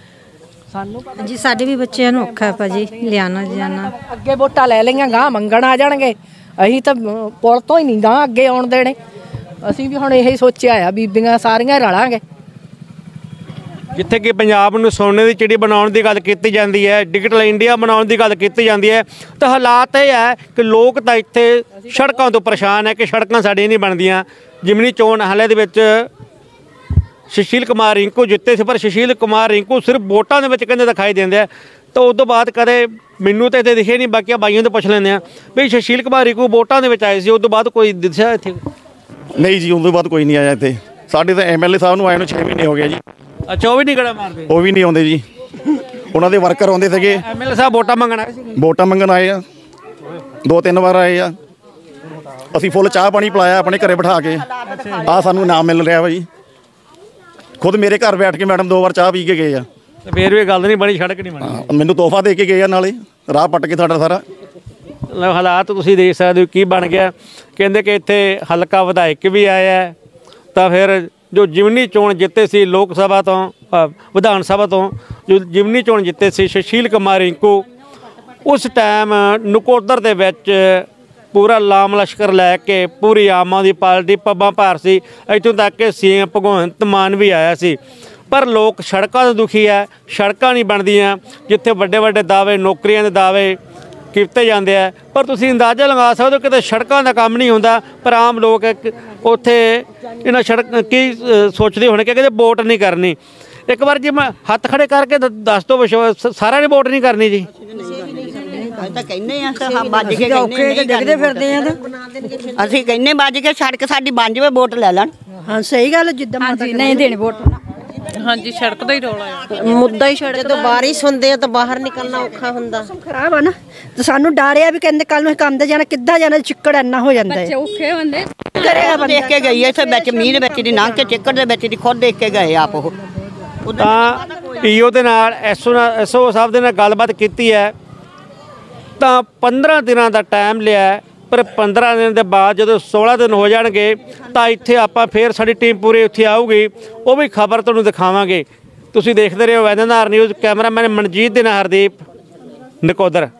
ਸਾਨੂੰ ਜੀ। ਸਾਡੇ ਵੀ ਬੱਚਿਆਂ ਨੂੰ ਔਖਾ ਭਾਜੀ ਲਿਆਣਾ ਜਾਣਾ। ਅੱਗੇ ਵੋਟਾਂ ਲੈ ਲਈਆਂ, ਗਾਂ ਮੰਗਣ ਆ ਜਾਣਗੇ। ਅਸੀਂ ਤਾਂ ਪੁਲ ਤੋਂ ਹੀ ਨਹੀਂ ਗਾਂ ਅੱਗੇ ਆਉਣ ਦੇਣੇ। ਅਸੀਂ ਵੀ ਹੁਣ ਇਹੀ ਸੋਚਿਆ ਆ, ਬੀਬੀਆਂ ਸਾਰੀਆਂ ਰਲਾਂਗੇ। ਜਿੱਥੇ ਕਿ ਪੰਜਾਬ ਨੂੰ ਸੋਨੇ ਦੀ ਚਿੜੀ ਬਣਾਉਣ ਦੀ ਗੱਲ ਕੀਤੀ ਜਾਂਦੀ ਹੈ, ਡਿਜੀਟਲ ਇੰਡੀਆ ਬਣਾਉਣ ਦੀ ਗੱਲ ਕੀਤੀ ਜਾਂਦੀ ਹੈ, ਤਾਂ ਹਾਲਾਤ ਇਹ ਹੈ ਕਿ ਲੋਕ ਤਾਂ ਇੱਥੇ ਸੜਕਾਂ ਤੋਂ ਪਰੇਸ਼ਾਨ ਹੈ ਕਿ ਸੜਕਾਂ ਸਾਡੀਆਂ ਨਹੀਂ ਬਣਦੀਆਂ। ਜ਼ਿਮਨੀ ਚੋਣ ਹਾਲੇ ਦੇ ਵਿੱਚ ਸੁਸ਼ੀਲ ਕੁਮਾਰ ਰਿੰਕੂ ਜਿੱਤੇ ਸੀ, ਪਰ ਸੁਸ਼ੀਲ ਕੁਮਾਰ ਰਿੰਕੂ ਸਿਰਫ ਵੋਟਾਂ ਦੇ ਵਿੱਚ ਕਹਿੰਦੇ ਦਿਖਾਈ ਦਿੰਦੇ ਆ। ਤਾਂ ਉਸ ਤੋਂ ਬਾਅਦ ਕਦੇ ਮੈਨੂੰ ਤਾਂ ਇੱਥੇ ਦਿਖੇ ਨਹੀਂ, ਬਾਕੀ ਬਾਈਆਂ ਤੋਂ ਪੁੱਛ ਲੈਂਦੇ ਆ ਵੀ ਸੁਸ਼ੀਲ ਕੁਮਾਰ ਰਿੰਕੂ ਵੋਟਾਂ ਦੇ ਵਿੱਚ ਆਏ ਸੀ, ਉਸ ਤੋਂ ਬਾਅਦ ਕੋਈ ਦਿਸਿਆ ਇੱਥੇ? ਨਹੀਂ ਜੀ, ਉਸ ਤੋਂ ਬਾਅਦ ਕੋਈ ਨਹੀਂ ਆਇਆ ਇੱਥੇ। ਸਾਡੇ ਤਾਂ MLA ਸਾਹਿਬ ਨੂੰ ਆਏ ਨੂੰ 6 ਮਹੀਨੇ ਹੋ ਗਏ ਜੀ। ਅੱਛਾ, ਉਹ ਵੀ ਨਹੀਂ ਗੜਾ ਮਾਰਦੇ? ਉਹ ਵੀ ਨਹੀਂ ਆਉਂਦੇ ਜੀ, ਉਹਨਾਂ ਦੇ ਵਰਕਰ ਆਉਂਦੇ ਸੀਗੇ। MLA ਸਾਹਿਬ ਵੋਟਾਂ ਮੰਗਣ ਆਏ ਸੀ? ਵੋਟਾਂ ਮੰਗਣ ਆਏ ਆ, 2-3 ਵਾਰ ਆਏ ਆ। ਅਸੀਂ ਫੁੱਲ ਚਾਹ ਪਾਣੀ ਪਿਲਾਇਆ ਆਪਣੇ ਘਰੇ ਬਿਠਾ ਕੇ। ਆਹ ਸਾਨੂੰ ਇਨਾਮ ਮਿਲ ਰਿਹਾ ਵਾ ਜੀ। ਖੁਦ ਮੇਰੇ ਘਰ ਬੈਠ ਕੇ ਮੈਡਮ 2 ਵਾਰ ਚਾਹ ਪੀ ਕੇ ਗਏ ਆ। ਫੇਰ ਵੀ ਗੱਲ ਨਹੀਂ ਬਣੀ, ਸੜਕ ਨਹੀਂ ਬਣੀ। ਮੈਨੂੰ ਤੋਹਫਾ ਦੇ ਕੇ ਗਏ ਆ, ਨਾਲੇ ਰਾਹ ਪੱਟ ਕੇ ਸਾਡਾ ਸਾਰਾ। ਹਾਲਾਤ ਤੁਸੀਂ ਦੇਖ ਸਕਦੇ ਹੋ ਕੀ ਬਣ ਗਿਆ। ਕਹਿੰਦੇ ਕਿ ਇੱਥੇ ਹਲਕਾ ਵਿਧਾਇਕ ਵੀ ਆਇਆ, ਤਾਂ ਫਿਰ ਜੋ ਜ਼ਿਮਨੀ ਚੋਣ ਜਿੱਤੇ ਸੀ ਲੋਕ ਸਭਾ ਤੋਂ, ਵਿਧਾਨ ਸਭਾ ਤੋਂ ਜੋ ਜ਼ਿਮਨੀ ਚੋਣ ਜਿੱਤੇ ਸੀ ਸੁਸ਼ੀਲ ਕੁਮਾਰ ਰਿੰਕੂ, ਉਸ ਟਾਈਮ ਨਕੋਦਰ ਦੇ ਵਿੱਚ ਪੂਰਾ ਲਾਮ ਲਸ਼ਕਰ ਲੈ ਕੇ ਪੂਰੀ ਆਮ ਆਦਮੀ ਪਾਰਟੀ ਪੱਬਾਂ ਭਾਰ ਸੀ। ਇੱਥੋਂ ਤੱਕ ਕਿ ਸੀਐਮ ਭਗਵੰਤ ਮਾਨ ਵੀ ਆਇਆ ਸੀ। ਪਰ ਲੋਕ ਸੜਕਾਂ ਤੋਂ ਦੁਖੀ ਹੈ, ਸੜਕਾਂ ਨਹੀਂ ਬਣਦੀਆਂ। ਜਿੱਥੇ ਵੱਡੇ ਵੱਡੇ ਦਾਅਵੇ, ਨੌਕਰੀਆਂ ਦੇ ਦਾਅਵੇ ਕੀਤੇ ਜਾਂਦੇ ਆ, ਪਰ ਤੁਸੀਂ ਅੰਦਾਜ਼ਾ ਲਗਾ ਸਕਦੇ ਹੋ ਕਿਤੇ ਸੜਕਾਂ ਦਾ ਕੰਮ ਨਹੀਂ ਹੁੰਦਾ। ਪਰ ਆਮ ਲੋਕ ਉੱਥੇ ਇਹਨਾਂ ਸੜਕ ਕੀ ਸੋਚਦੇ ਹੋਣੇ ਕਿ ਕਹਿੰਦੇ ਵੋਟ ਨਹੀਂ ਕਰਨੀ। ਇੱਕ ਵਾਰ ਜੀ ਮੈਂ ਹੱਥ ਖੜੇ ਕਰਕੇ ਦੱਸ ਦਿਓ, ਸਾਰਿਆਂ ਨੇ ਵੋਟ ਨਹੀਂ ਕਰਨੀ ਜੀ। ਤਾਂ ਕਹਿੰਦੇ ਆ ਬੱਜ ਕੇ ਡਿੱਗਦੇ ਫਿਰਦੇ ਆ ਅਸੀਂ ਕਹਿੰਦੇ ਬੱਜ ਕੇ ਸੜਕ ਸਾਡੀ ਬਣ ਜਾਵੇ ਵੋਟ ਲੈ ਲੈਣ। ਹਾਂ ਸਹੀ ਗੱਲ, ਜਿੱਦਾਂ ਨਹੀਂ ਦੇਣੀ ਵੋਟ। ਹਾਂਜੀ ਸੜਕ ਦਾ ਹੀ ਰੌਲਾ ਹੈ, ਮੁੱਦਾ ਹੀ ਸੜਕ। ਜਦੋਂ ਬਾਰਿਸ਼ ਹੁੰਦੇ ਆ ਤਾਂ ਬਾਹਰ ਨਿਕਲਣਾ ਔਖਾ ਹੁੰਦਾ। ਖਰਾਬ ਆ ਨਾ, ਤੇ ਸਾਨੂੰ ਡਰ ਆ ਵੀ ਕਹਿੰਦੇ ਕੱਲ ਨੂੰ ਕੰਮ ਤੇ ਜਾਣਾ, ਕਿੱਦਾਂ ਜਾਣਾ, ਚਿੱਕੜ ਇੰਨਾ ਹੋ ਜਾਂਦਾ ਹੈ। ਔਖੇ ਹੁੰਦੇ ਦੇਖ ਕੇ ਗਈ ਇੱਥੇ ਵਿੱਚ ਮੀਂਹ ਦੇ ਵਿੱਚ ਦੀ ਲੰਘ ਕੇ ਚਿੱਕੜ ਦੇ ਵਿੱਚ ਦੀ ਖੁਦ ਦੇਖ ਕੇ ਗਏ ਆਪ। ਉਹ ਤਾਂ ਪੀਓ ਦੇ ਨਾਲ ਐਸਓ ਸਾਹਿਬ ਦੇ ਨਾਲ ਗੱਲਬਾਤ ਕੀਤੀ ਹੈ ਤਾਂ 15 ਦਿਨਾਂ ਦਾ ਟਾਈਮ ਲਿਆ। ਪਰ 15 ਦਿਨ ਦੇ ਬਾਅਦ ਜਦੋਂ 16 ਦਿਨ ਹੋ ਜਾਣਗੇ ਤਾਂ ਇੱਥੇ ਆਪਾਂ ਫੇਰ ਸਾਡੀ ਟੀਮ ਪੂਰੀ ਉੱਥੇ ਆਊਗੀ, ਉਹ ਵੀ ਖਬਰ ਤੁਹਾਨੂੰ ਦਿਖਾਵਾਂਗੇ। ਤੁਸੀਂ ਦੇਖਦੇ ਰਹੋ ਐਨਐਨਆਰ ਨਿਊਜ਼। ਕੈਮਰਾਮੈਨ ਮਨਜੀਤ ਦੇ ਨਾਲ ਹਰਦੀਪ, ਨਕੋਦਰ।